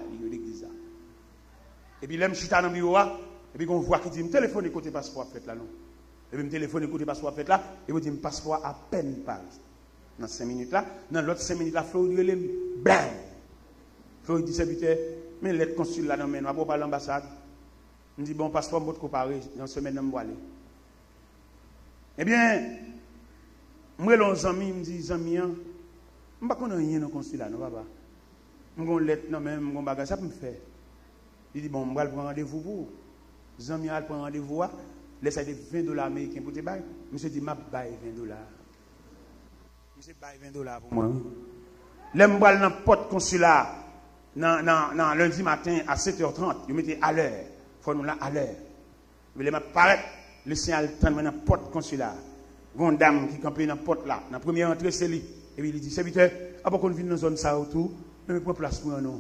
Et puis là, je suis dans le bureau, et puis on voit qu'il dit, me téléphone côté passeport fait là, non. Et puis me téléphone côté passeport fait là, et vous dit, me passeport à peine pas. Dans 5 minutes là, dans l'autre 5 minutes là, Floride, il est bang. Floride dit, serviteur, mais l'être consul là, non, mais on va pas à l'ambassade. Je dis, bon, passeport, je vais te comparer, dans semaine, je vais aller. Eh bien, moi, les amis, me dit, amis, je ne sais pas rien dans le consulat, non, papa. Je vais une lettre, non, mais je vais un bagage, ça peut me faire. Il dit, bon, je vais prendre rendez-vous pour vous. Les amis, je prendre rendez-vous, laissez $20 américains pour te bailler. Monsieur dit, je vais $20. Monsieur baille $20 pour moi. Là, je vais dans le porte consulat, lundi matin à 7h30, je mettais à l'heure. Il faut nous là à l'heure. Je vais paraître, le signal tend dans le porte consulat. Une dame qui campait dans la porte là, dans la première entrée, c'est lui. Et puis il dit, serviteur, après qu'on vienne dans une zone ça autour, mais prend place pour un nom.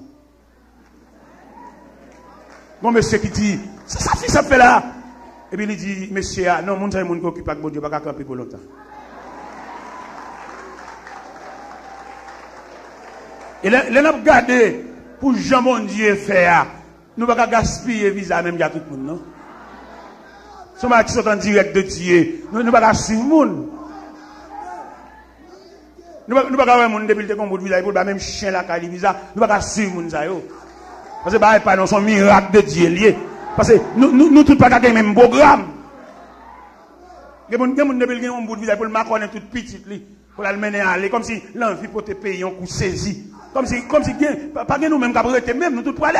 Bon, monsieur qui dit, ça fait là. Et puis il dit, monsieur, non, mon monde qui occupe avec bon Dieu, pas camper pour longtemps. Et là, nous avons gardé pour Jean mon Dieu faire. Nous ne pouvons pas gaspiller visa même à tout le monde, non? Si nous sommes en direct de Dieu, nous ne pouvons pas suivre le monde. Nous ne pouvons pas avoir un monde depuis le visa, pour même chien la cali visa, nous ne pouvons pas suivre le monde. Parce que pas nous sommes miracle de Dieu lié. Parce que nous tous pas gagner même programme. Les gens depuis un bout de visa pour le marquer tout petit pour le mener à aller comme si l'envie pour te payer un coup saisi. Comme si pas nous même qui arrêter même nous tous pour aller.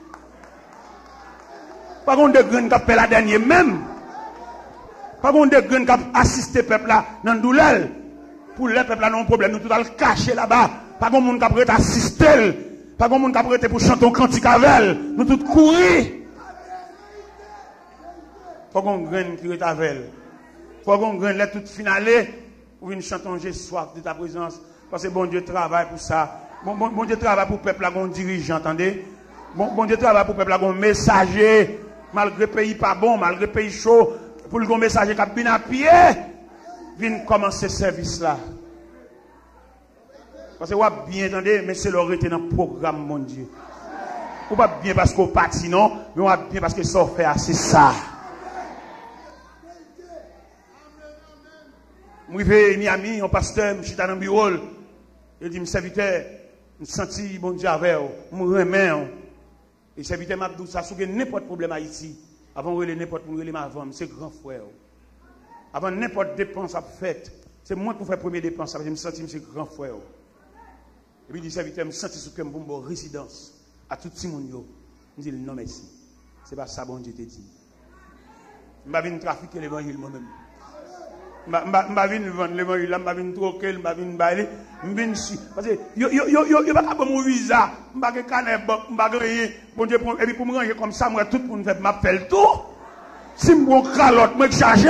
Pas qu'on de graines qui fait la dernière même. Pas qu'on de graines qui assister peuple là dans douleur. Pour le peuple là non problème nous tout à le cacher là-bas. Pas qu'on monde qui arrêter assister. Pas qu'on monde qui arrêter pour chanter un cantique avec nous tous courir. Pas qu'on graine qui est avec. Pas qu'on graine là toute finale pour venir chanter j'ai soif de ta présence parce que bon Dieu travaille pour ça. Bon Dieu travaille pour le peuple là qu'on dirige, entendez? Bon Dieu travaille pour le peuple là qu'on messager. Malgré le pays pas bon, malgré le pays chaud, pour le messager qui a bien à pied, vient commencer ce service là. Parce que vous avez bien entendu, mais c'est leur été dans le programme, mon Dieu. Vous pas bien parce qu'on partit, non, mais vous bien parce que ça fait assez ça. Moi, je vais à Miami, un pasteur, je suis dans le bureau, il dit, mon serviteur, je sens bon Dieu avec vous, je me remets. Et serviteur m'a dit ça, si vous avez n'importe problème à Haïti, avant de n'importe problème avant, c'est grand frère. Avant n'importe dépense à faire, c'est moi qui fais première dépense, je me sens que c'est grand frère. Et puis il dit, serviteur, je me sens que c'est une bonne résidence à tout le monde. Je dis, non merci, c'est pas ça bon Dieu te dit. Je ne vais pas trafiquer l'évangile moi-même. Je ne vais pas vendre l'évangile, je ne vais pas troquer, je ne vais pas bailler. Parce que yo pas comme mon visa, je ne vais pas rien. Bon Dieu, et puis pour me ranger comme ça, moi tout le monde m'a fait le tour. Si je prends calotte, je charge.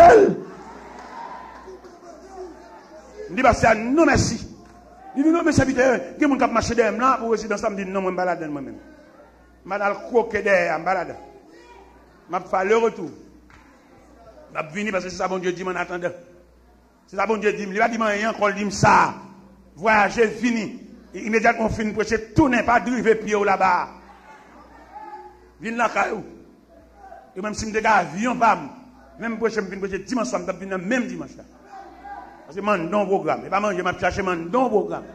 Je dis bah non merci. Il dit non mais ça veut dire il y a des gens qui marchent derrière là pour résidence ça me dit non moi je balade moi-même. Je vais croquer derrière, je balade. Je vais faire le retour. Je vais venir parce que c'est ça bon Dieu dit en attendant. C'est ça bon Dieu dit, il va dire rien encore dit ça. Voyager fini. Immédiatement fini prêcher tourner pas driver pied là-bas. Viens là caillou. Et même si me dégage avion pas même prêcher me prêcher dimanche soir me venir même dimanche là. Parce que man don programme, et pas manger m'a chercher man don programme.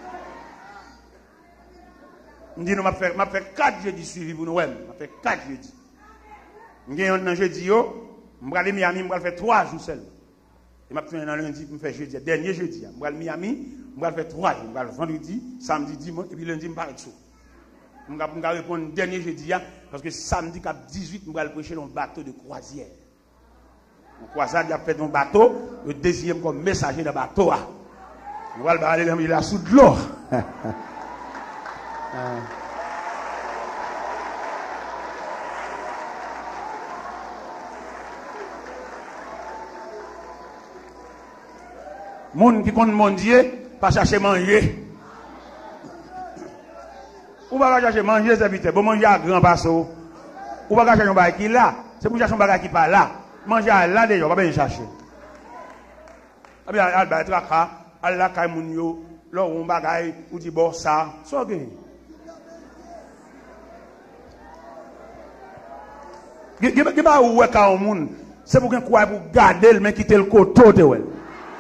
On dit nous m'a fait 4 jeudi suivi pour Noël, m'a fait 4 jeudi. M'gagne un jeudi yo, m'va aller Miami, m'va faire 3 jours seulement. Et m'a fait un lundi, me faire jeudi, dernier jeudi, m'va aller Miami, m'va faire 3 jours, m'va vendredi, samedi, dimanche et puis lundi m'va retour. M'va répondre dernier jeudi parce que samedi cap 18 m'va prêcher dans bateau de croisière. On croisade, il a fait un bateau, le deuxième comme messager de bateau. On va aller là sous de l'eau. Monde qui compte mon Dieu, pas chercher manger. Ou pas chercher manger, c'est vite. Bon manger à grand passo. Ou pas chercher un bagage qui là. C'est pour chercher un bagage qui pas là. Manger à là déjà, on va bien chercher. Ah bien, al ba traka, al la kay moun yo, là on bagay ou di bon ça, so gen. Ge ba ou wè ka moun, c'est pour gen quoi pour garder le mais quitter le coteau te wè.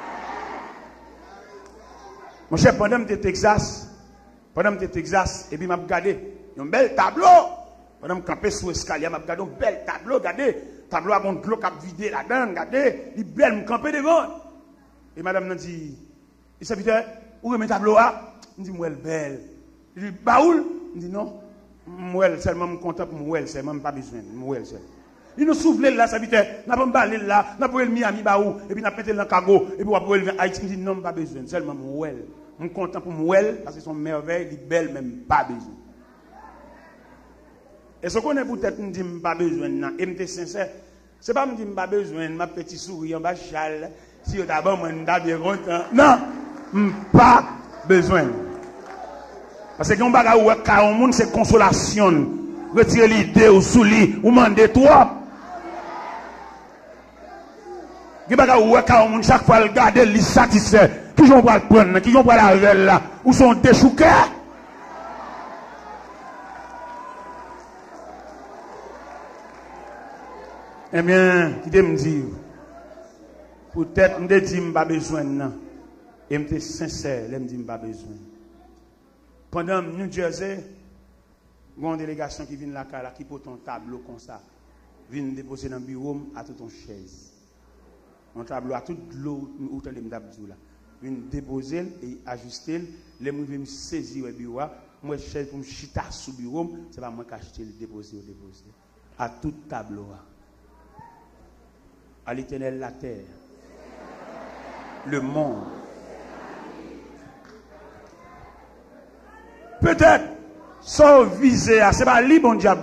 Mon cher pendant me Texas, et puis m'a regardé un bel tableau. Pendant me camper sur escalier, m'a regardé un bel tableau, regardez. Tableau a de l'eau qui a vidé là-dedans, regardez, il est belle, me camper devant. Et madame m'a dit, il serviteur, où est mon tableau là? Il dit, moi, belle. Il dit, baoul? Il dit, non, moi, seulement, me content pour moi, seulement, pas besoin, moi, seul. Il nous souffle là, serviteur, n'a pas balé là, n'a pas le Miami, baou, et puis n'a pas pété dans le cargo, et puis on va pouvoir le Haïti. Il dit, non, pas besoin, seulement, moi, je suis content pour moi, parce que son merveille, il est belle, même pas besoin. Et ce qu'on est peut-être me dit pas besoin non et me sincère c'est pas me dit pas besoin ma petit sourire en bas châle si d'abord moi bien content non pas besoin. Parce que on bagage ou ka on monde c'est consolation. Retirer l'idée ou sous lit ou mandé toi. Qui bagage ou ka on monde chaque fois le garder li satisfait. Qui j'on va le prendre, qui j'on va la veille là ou sont déchouqués. Eh bien, qui te me dit peut-être me dit m'pas besoin non. Et me sincère, me dit m'pas besoin. Pendant New Jersey, il y a une délégation qui vient là, qui porte un tableau comme ça, vient déposer dans le bureau à toute une chaise. Un tableau à toute l'eau, où tu as là. Vient déposer et ajuster, les gens viennent saisir le bureau, moi je pour me chita sous le bureau, c'est pas moi qui achète le déposer. À tout tableau. À l'Éternel la terre, le monde. Peut-être, sans viser, c'est pas li bon diable.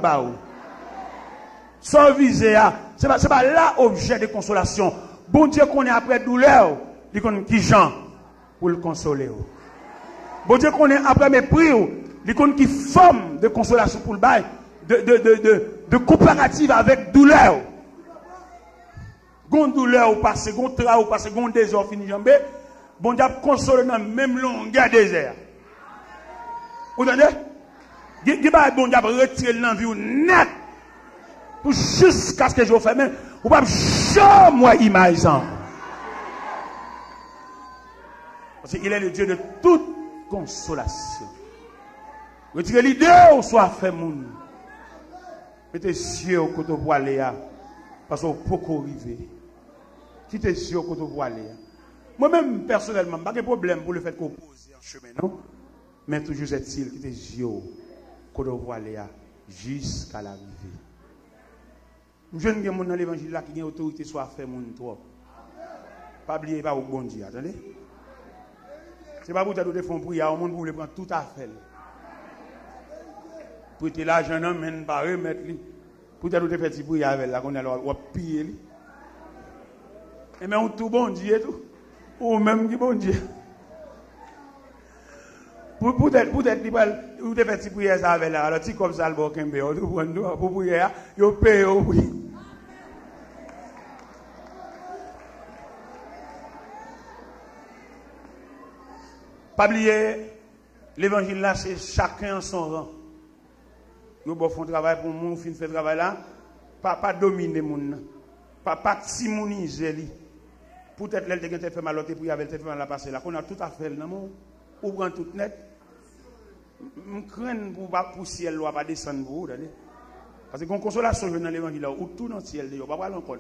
Sans viser, c'est pas là objet de consolation. Bon Dieu qu'on est après douleur, il connaît qui Jean pour le consoler. Bon Dieu qu'on est après mépris, il connaît qui forme de consolation pour le bail, de comparative avec douleur. Gon douleur ou passé, gon tra ou passé, gon désert fini jambé, bon Dieu console dans même longueur désert. Vous entendez? Qui va bon Dieu retirer l'envie ou net pour jusqu'à ce que je fasse même ou pas jamais moi imaginer. Parce qu'il est le Dieu de toute consolation. Retirez l'idée ou soit fait moun. Mettez yeux au côté pour aller parce qu'on peut arriver. Quittez yeux au côté pour aller. Moi-même personnellement, pas de problème pour le fait qu'on pose en chemin, non? Mais toujours est-il quittez yeux au côté pour aller jusqu'à l'arrivée. Je ne sais pas dans l'évangile là qui a autorité soit fait mon trop. Pas oublier pas au bon Dieu, attendez. C'est pas pour te faire un prière au monde pour le prendre tout à fait. Pour te l'argent non mais pas remettre lui. Pour te faire petit prière avec là qu'on a piller lui. Et mais on tout bon Dieu tout. Ou même qui bon Dieu. Pour te faire petit prière ça avec là. Alors si comme ça le bon kembe pour prière, yo paye oui. Pas oublier, l'évangile là, c'est chacun en son rang. Nous font travail pour nous, fin fait travail là, pas dominer moun, pas timoniser. Peut-être l'elle te fait mal, l'autre pour y avoir fait mal la passer là, qu'on a tout à fait là, ou prend tout net. Je crains pour ciel là pas descendre pour vous, parce que qu'on consolation dans l'évangile là, ou tout dans le ciel, on va pas l'encore,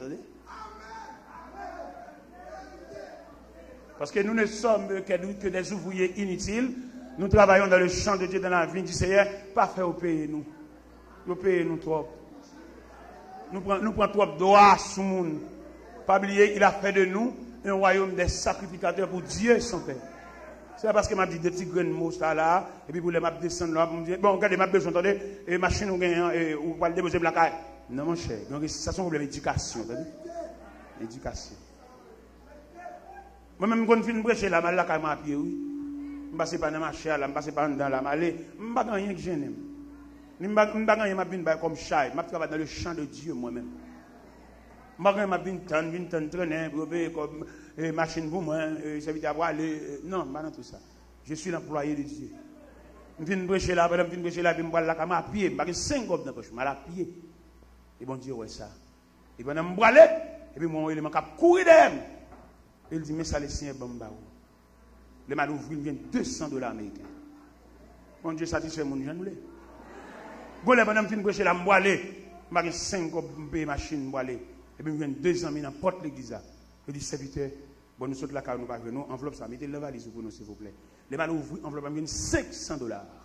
parce que nous ne sommes que des ouvriers inutiles. Nous travaillons dans le champ de Dieu, dans la vie du Seigneur. Pas faire au pays nous. Nous payons nous trop. Nous prenons trop de droits sur le monde. Pas oublier, il a fait de nous un royaume des sacrificateurs pour Dieu son Père. C'est parce que m'a dit des petits grains de mots là, et puis pour les m'a descendre là, pour me dire, bon, regardez, m'a besoin, attendez, et machine ou gagnant, et ou va le déposer la caille. Non, mon cher. Donc, ça, c'est un problème d'éducation. Éducation. Moi-même, quand je viens prêcher là, je suis à pied, oui. Je ne passe pas dans ma chair, je ne passe pas dans la malée. Je ne passe pas rien que je n'aime. Je ne passe pas rien comme chat. Je travaille dans le champ de Dieu moi-même. Je ne passe pas traîner, comme machine pour moi, serviteur à aller. Non, pas dans tout ça. Je suis l'employé de Dieu. Je viens prêcher là, je viens prêcher là, je viens là, à pied. Je ne passe pas 5 gobes dans la poche, je suis à pied. Et bon Dieu, ouais ça. Et puis, je me aller, et puis, mon élément cap courir derrière. Il dit, mais ça, les signes bamba. Le mal ouvrier vient $200 américains. Mon Dieu satisfait mon jeune. Bon, les bonhommes finissent prêcher la m'boilé. Je vais 5 machines m'boilé. Et puis, je viens 200 000 dans porte l'église. Je dis, serviteur, bon, nous sommes là, car nous pas venir. Enveloppe ça, mettez le valise pour nous, s'il vous plaît. Les mal ouvriers, enveloppe, vient $500.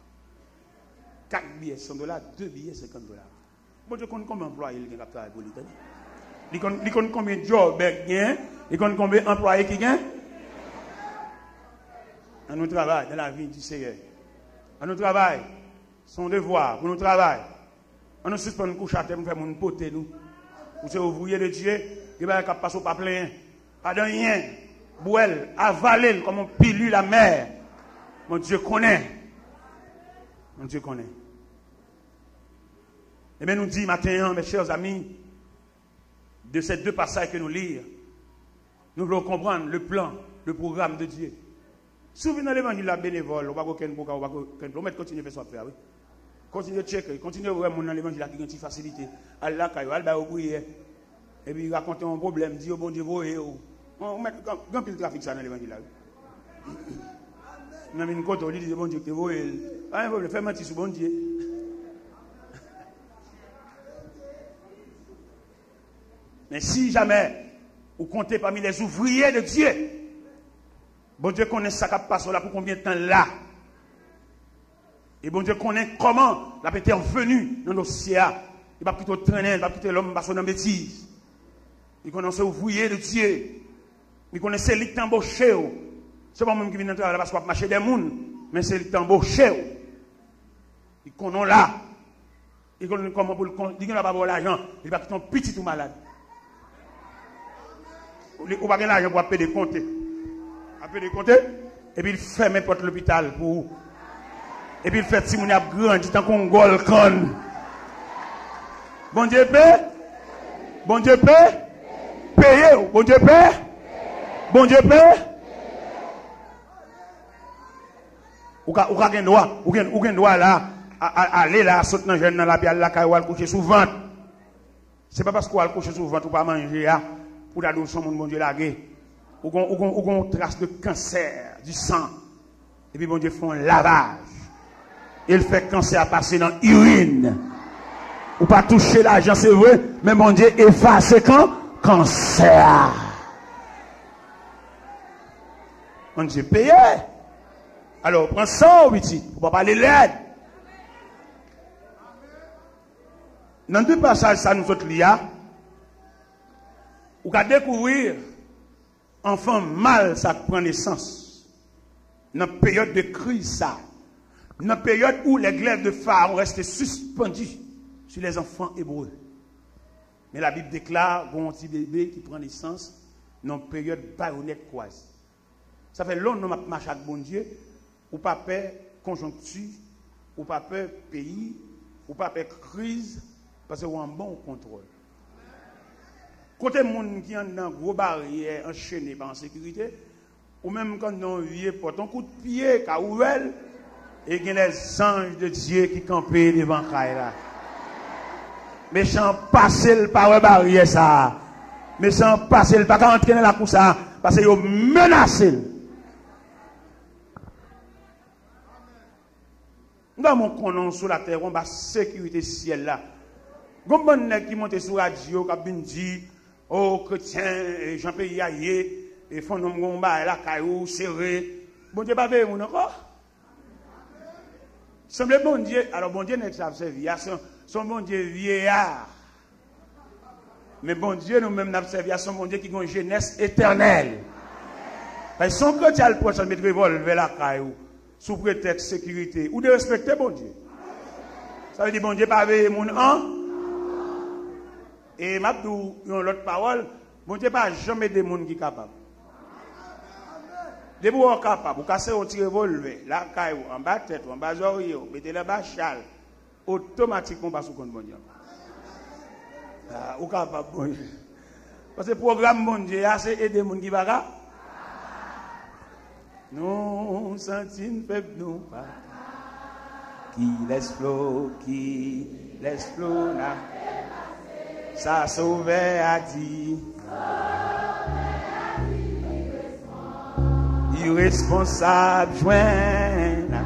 4 billets, $100, 2 billets, $50. Bon Dieu, combien d'employés il y a pour l'Italie? Il compte combien de jobs il y a? Il compte combien d'employés qui gagnent? On nous travaille dans la vie du Seigneur. On nous travaille. Son devoir pour nous travailler. On nous suspend nous coucher à terre, nous faisons une poté nous. Vous êtes ouvrier de Dieu, il va pas passer pas plein. Pas de rien. Bouel, avaler comme on pilule la mer. Mon Dieu connaît. Mon Dieu connaît. Et bien nous dit maintenant, mes chers amis, de ces deux passages que nous lisons, nous voulons comprendre le plan, le programme de Dieu. Souvenez dans l'évangile la bénévole, on va aucun programme, on va continuer à faire ça. Oui. Continuez à checker, continuez à voir dans l'évangile qui a une facilité. Allah, il va prier. Et puis il raconte un problème, dit, oh bon Dieu, on met grand pile de trafic ça dans l'évangile. On a mis une côte, on dit, bon Dieu, que vous faites mentir sur bon Dieu. Mais si jamais vous comptez parmi les ouvriers de Dieu, bon Dieu connaît ça qui passe là pour combien de temps là. Et bon Dieu connaît comment la été venu dans nos cieux. Il va plutôt traîner, il va plutôt l'homme parce qu'on a bêtise. Il connaît ces ouvriers de Dieu. Il connaît ces lits embauchés. Ce n'est pas moi qui viens d'entrer là parce qu'on va marcher des mouns, mais c'est lits embauchés. Il connaît là. Il connaît comment pour le compte. Il n'a pas pour l'argent. Il va plutôt un petit ou malade. Ou pas gagner l'argent pour payer des comptes. Appeler des comptes. Et puis il ferme n'importe l'hôpital pour vous. Et puis il fait si mon a grandi tant qu'on gol con. Bon Dieu paie. Bon Dieu paie. Payez. Bon Dieu paie. Bon Dieu paie. Ou gagne droit. Ou gagne droit là. Aller là, sauter dans jeune dans la pied là, ou coucher sous ventre. C'est pas parce qu'on va coucher sous ventre ou pas manger là. Pour la douce, mon Dieu lagué. Ou qu'on trace de cancer du sang. Et puis bon Dieu fait un lavage. Il fait cancer passer dans l'urine. Ou pas toucher l'argent, c'est vrai, mais mon Dieu efface quand cancer. Mon Dieu payé. Alors prends ça au petit, pour pas parler l'aide. Dans deux passages, ça nous autres liens. Ou qu'à découvrir enfant mal ça prend naissance. Dans la période de crise ça. Dans la période où les glaives de Pharaon restaient suspendus sur les enfants hébreux. Mais la Bible déclare qu'on a un petit bébé qui prend naissance dans une période baïonnette croise. Ça fait longtemps que je marche avec bon Dieu. Ou pas peur conjoncture, ou pas peur pays, ou pas peur crise, parce que vous avez un bon contrôle. Côté monde qui est dans gros barrière enchaîné par la sécurité, ou même quand on vient pour ton coup de pied, qu'a ouvert, et il y a les anges de Dieu qui campent devant Kaira. Méchant passer par la barrière ça. Méchant passer pas qu'à entrer dans la course ça, parce que vous menacé. Dans mon conon sur la terre, on va sécurité ciel là. Gombon qui monte sur la radio, qui dit, oh, chrétien, Jean-Pierre Yaye, et font un combat, la caillou, serré. Bon Dieu, pas veillé, mon encore. Semble bon Dieu, alors bon Dieu n'est pas servi, son bon Dieu vieillard. Mais bon Dieu, nous-mêmes, nous servi à son bon Dieu qui a une jeunesse éternelle. Parce que son chrétien, le prochain, mettre revolver la caillou, sous prétexte sécurité, ou de respecter bon Dieu. Ça veut dire bon Dieu, pas veillé, mon an. Et Mabdou, l'autre parole, bon Dieu, pas jamais des gens qui sont capables. Des gens qui sont capables, vous cassez un petit revolver, la caille, en bas tête, en bas oreille, mettez le bas châle, automatiquement, pas sous compte bon Dieu. Ou capable, bon Dieu. Parce que le programme bon Dieu, c'est aider les gens qui sont capables. Nous sentons peuple, nous pas. Qui laisse flot, là. Ça sauve à dire. Irresponsable, joindre.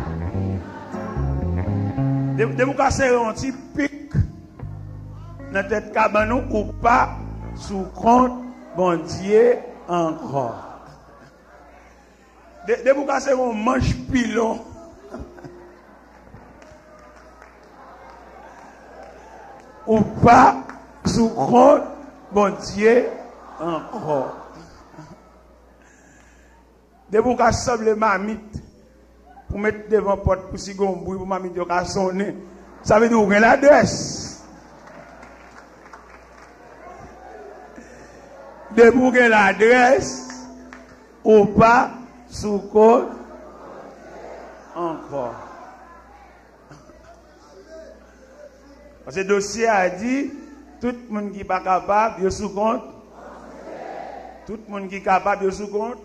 De vous casser un petit pic dans la tête cabane ou pas sous compte, bon Dieu, encore. De vous casser un manche pilon. Ou pas sous compte, bon Dieu, encore. De vous casser le mamite pour mettre devant la porte pour si vous bruit pour mamite de sonner. Ça veut dire que vous avez l'adresse. De vous avez l'adresse ou pas sous compte. encore. Parce que le dossier a dit, tout le monde qui n'est pas capable, il est sous compte. Tout le monde qui est capable, il est sous compte.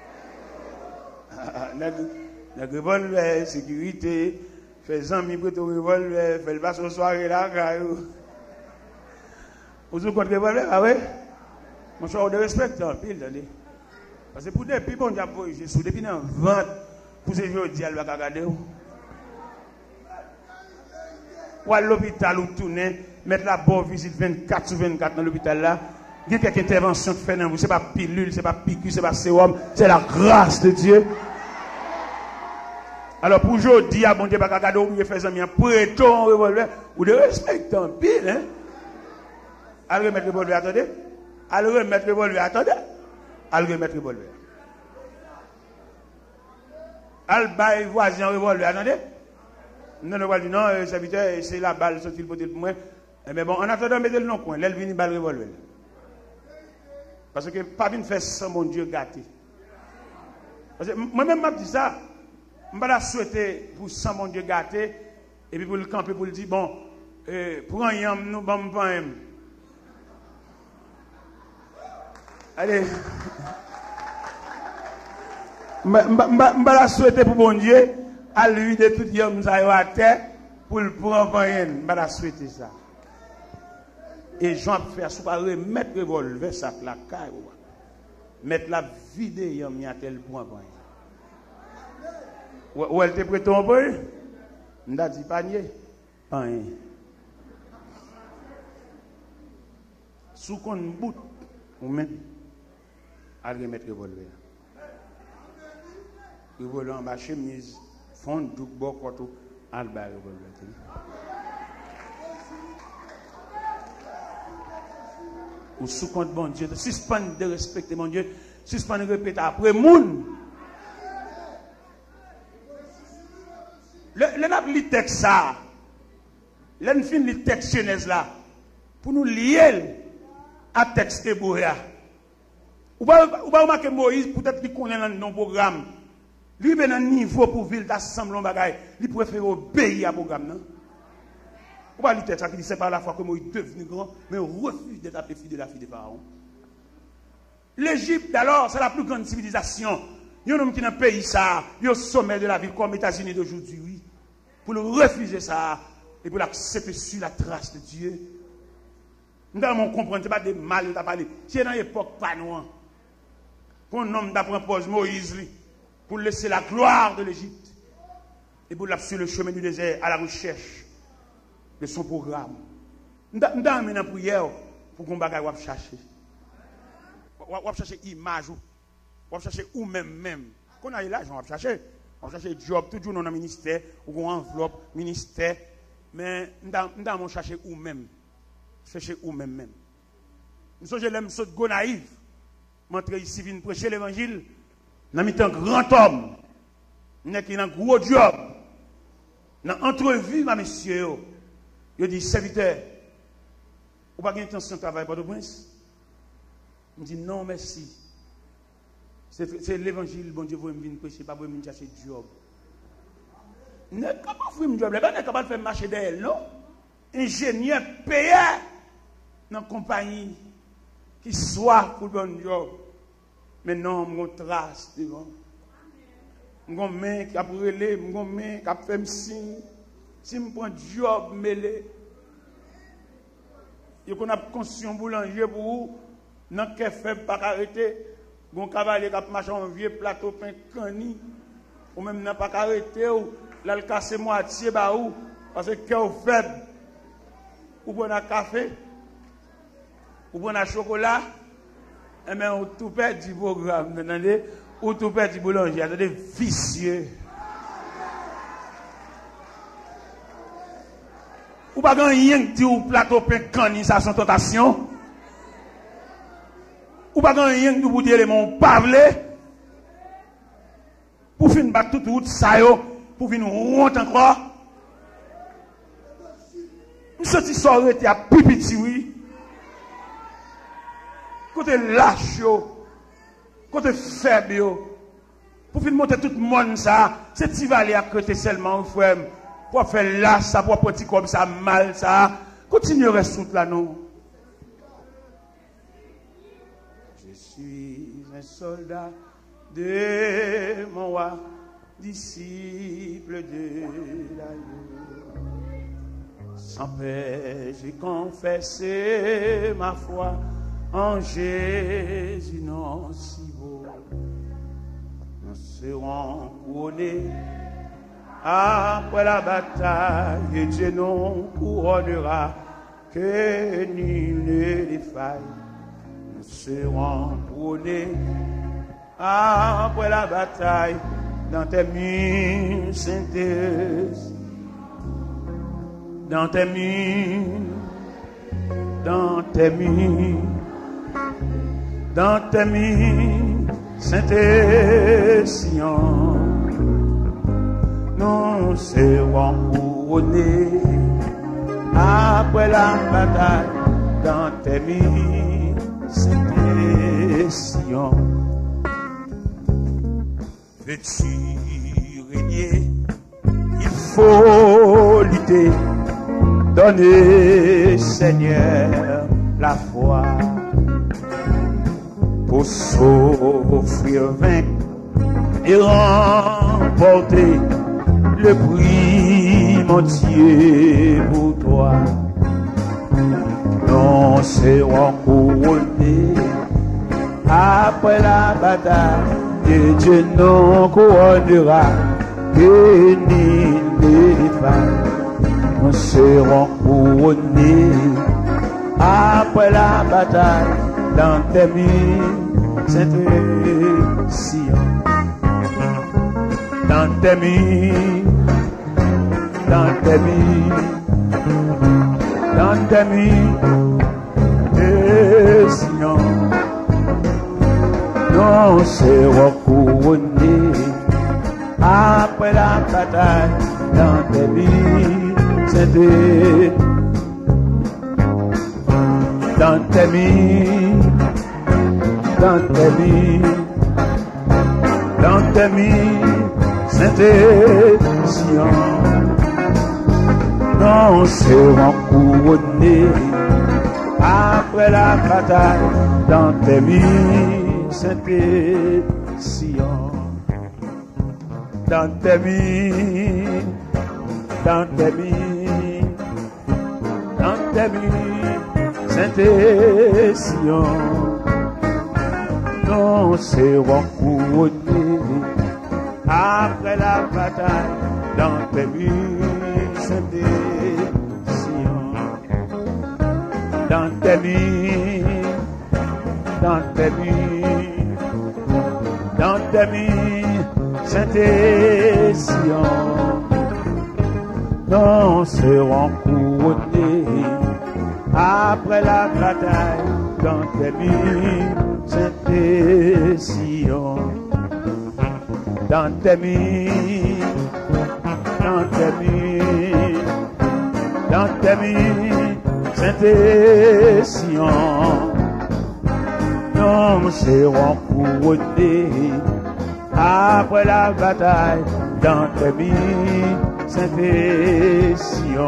Le revolver, sécurité, fait amis pour ton revolver, fait le passe aux soirées là, vous sous compte revolver, ah oui? Mon choix de respect, en pile, attendez. Parce que pour depuis, bon, Jésus, depuis dans le ventre, pour ces jours, il va regarder. Ou à l'hôpital, ou tourner, mettre la bonne visite 24 sur 24 dans l'hôpital là. Il y a quelques interventions qui fait dans vous. Ce n'est pas pilule, ce n'est pas piqûre, ce n'est pas sérum, c'est la grâce de Dieu. Alors pour aujourd'hui, bon Dieu, pas cadeau, vous faites un prêton, revolver, ou de respect en pile, hein. Allez remettre le revolver, attendez. Allez remettre le revolver, attendez. Allez remettre le revolver. Allez bailler voisin revolver, attendez. Non, c'est la balle sortie le côté pour moi. Mais bon, en attendant, mettez le nom coin. L'elle vient balle revolver. Parce que pas bien faire ça, mon Dieu, gâté. Parce que moi-même, je dis ça. Je ne vais pas souhaiter pour ça, mon Dieu, gâté. Et puis pour le camper, pour le dire, bon, pour un yam, nous, bon, pas un. Allez. Je ne vais pas souhaiter pour mon Dieu. À lui de tout yam, ça à terre. Pour le prendre rien. Je ne vais pas souhaiter ça. Et Jean fait ça, pas remettre le revolver, ça plaque, mettre la vidéo, il y a tel point. Où elle te prête un peu? On a dit panier. Rien. Sous qu'on bout, on met à remettre le revolver. Le revolver en bas chemise, fond, douk, bokoto, à le revolver. Ou sous compte bon Dieu, suspendre de respecter mon Dieu, suspendre de répéter après moun. Le n'a li texte ça. L'en fin li texte Genèse là pour nous lier à texte hébreu. Ou pas remarquer Moïse peut-être qu'il connaît dans nos programme. Lui ben un niveau pour ville d'assemblée bagaille, il préfère obéir à programme non. Ou pas li texte ça qui dit c'est par la foi que Moïse est devenu grand mais refuse d'être appelé fils de la fille de Pharaon. L'Égypte alors, c'est la plus grande civilisation. Il y a un homme qui est dans le pays ça, il est au sommet de la ville comme les États-Unis d'aujourd'hui, oui. Pour le refuser ça et pour l'accepter sur la trace de Dieu. Nous devons comprendre, ce n'est pas des mal de parler. C'est dans l'époque pas noire. Pour un homme d'apprendre Moïse, pour laisser la gloire de l'Égypte et pour l'absolu le chemin du désert à la recherche de son programme. Nous devons une prière pour qu'on va chercher. On va chercher image, on va chercher ou même. Quand on a l'argent, on va chercher. On va chercher job, toujours dans le ministère, ou enveloppe, ministère. Mais nous devons chercher ou même. Chercher ou même. Nous sommes les sauts de naïf. M'entrer ici, venir prêcher l'évangile. Nous avons un grand homme. Nous avons un gros job. Dans l'entrevue, ma messieurs, je dis, serviteur, vous n'avez pas d'intention de travailler pour le prince? Je dis, non, merci. C'est l'évangile, bon Dieu, vous venir prêcher, pas vous venir chercher du job. Vous n'êtes pas faire un job, vous n'êtes pas faire marcher d'elle, non? Ingénieur payé dans la compagnie qui soit pour le job. Mais non, je trace devant. Je main qui a brûlé, je main qui a fait un signe. Si je prends un job mêlé, je a construit un boulanger pour vous, non qu'elle fait pas arrêter. Bon cavalier qui a marché un vieux plateau pain cani, ou même n'a pas arrêté, ou là le casse moitié, ou parce que cœur faible. Ou bon un café, ou bon un chocolat, et bien on tout perd du programme, entendez? Ou tout perd du boulanger, attendez, vicieux. Ou pas rien que dit ou plateau pain cani, ça son tentation. Ou pas rien que vous dire mon pavlé pour finir battre tout ça pour venir honte encore. Nous sorti sorti à pipiti oui. Côté lâche côté faible pour finir monter tout le monde ça, c'est petit valet à côté seulement, frère, pour faire là, ça, pour petit comme ça, mal ça, continuez rester tout là, non. Je suis un soldat de mon roi, disciple de l'agneau. Sans paix, j'ai confessé ma foi en Jésus, non si beau. Nous serons couronnés après la bataille, et Dieu nous couronnera, que nul ne défaille. Nous serons couronnés après la bataille, dans tes murs, Saint-Esprit. Dans tes murs, dans tes murs, dans tes murs, Saint-Esprit, nous serons couronnés après la bataille, dans tes murs, Saint-Esprit. Veux-tu régner? Il faut lutter. Donnez, Seigneur, la foi pour s'offrir, vaincre et remporter le prix, mon Dieu, pour toi. Nous serons couronnés après la bataille, et Dieu nous couronnera, que nul ne défaille. Nous serons couronnés après la bataille, dans tes murs, Saint-Esprit. Dans tes murs, dans tes murs, dans tes murs, Seigneur. Nous serons couronnés après la bataille, dans tes murs. Dans tes murs, dans tes murs, dans tes murs, Saint-Esprit, nous serons couronnés après la bataille, dans tes murs, Saint-Esprit, dans tes murs, dans tes murs. Saint-Esprit, nous serons couronnés après la bataille, dans tes murs, Saint-Esprit, dans tes murs, dans tes murs, dans tes murs, Saint-Esprit, nous serons couronnés après la bataille, dans tes murs, Saint-Esprit, dans tes murs, dans tes murs, dans tes murs, Saint-Esprit, nous serons couronnés après la bataille, dans tes murs, Saint-Esprit,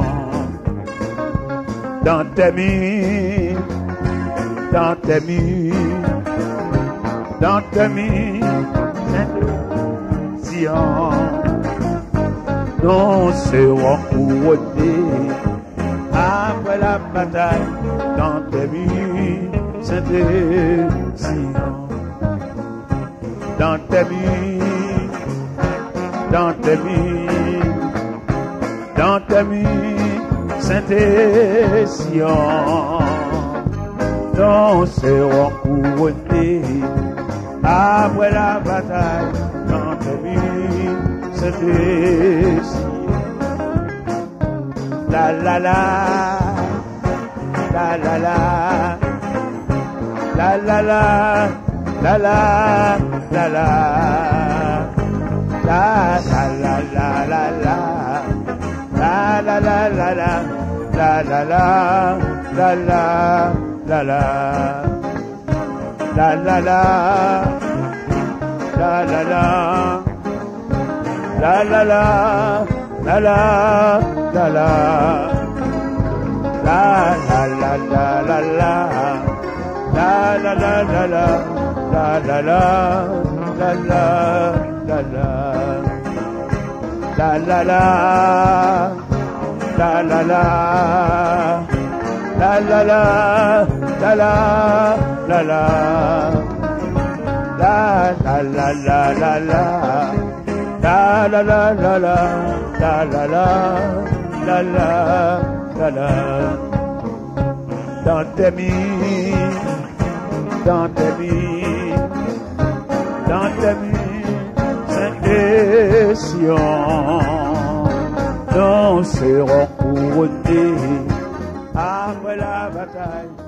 dans tes murs, dans tes murs, dans tes murs, Saint-Esprit, nous serons couronnés après la bataille, dans tes murs, Saint-Esprit, dans tes murs, dans tes murs, dans tes murs, Saint-Esprit, nous serons couronnés après la bataille, dans tes murs, Saint-Esprit. La la la, la la la, la la la, la la, la la, la la la la la la. La la la la la, la la la, la la, la la, la la la, la la la, la la la, la la la la, la la la la la la, la la la la la, la la la, la la la la, la la la, la la la. La la la, la la, la la, la la la la la la, la la la la la, la la la, la la. Dans tes mines, dans tes mines, dans tes mines, Sainte Sion, nous serons couronnés. Après la bataille.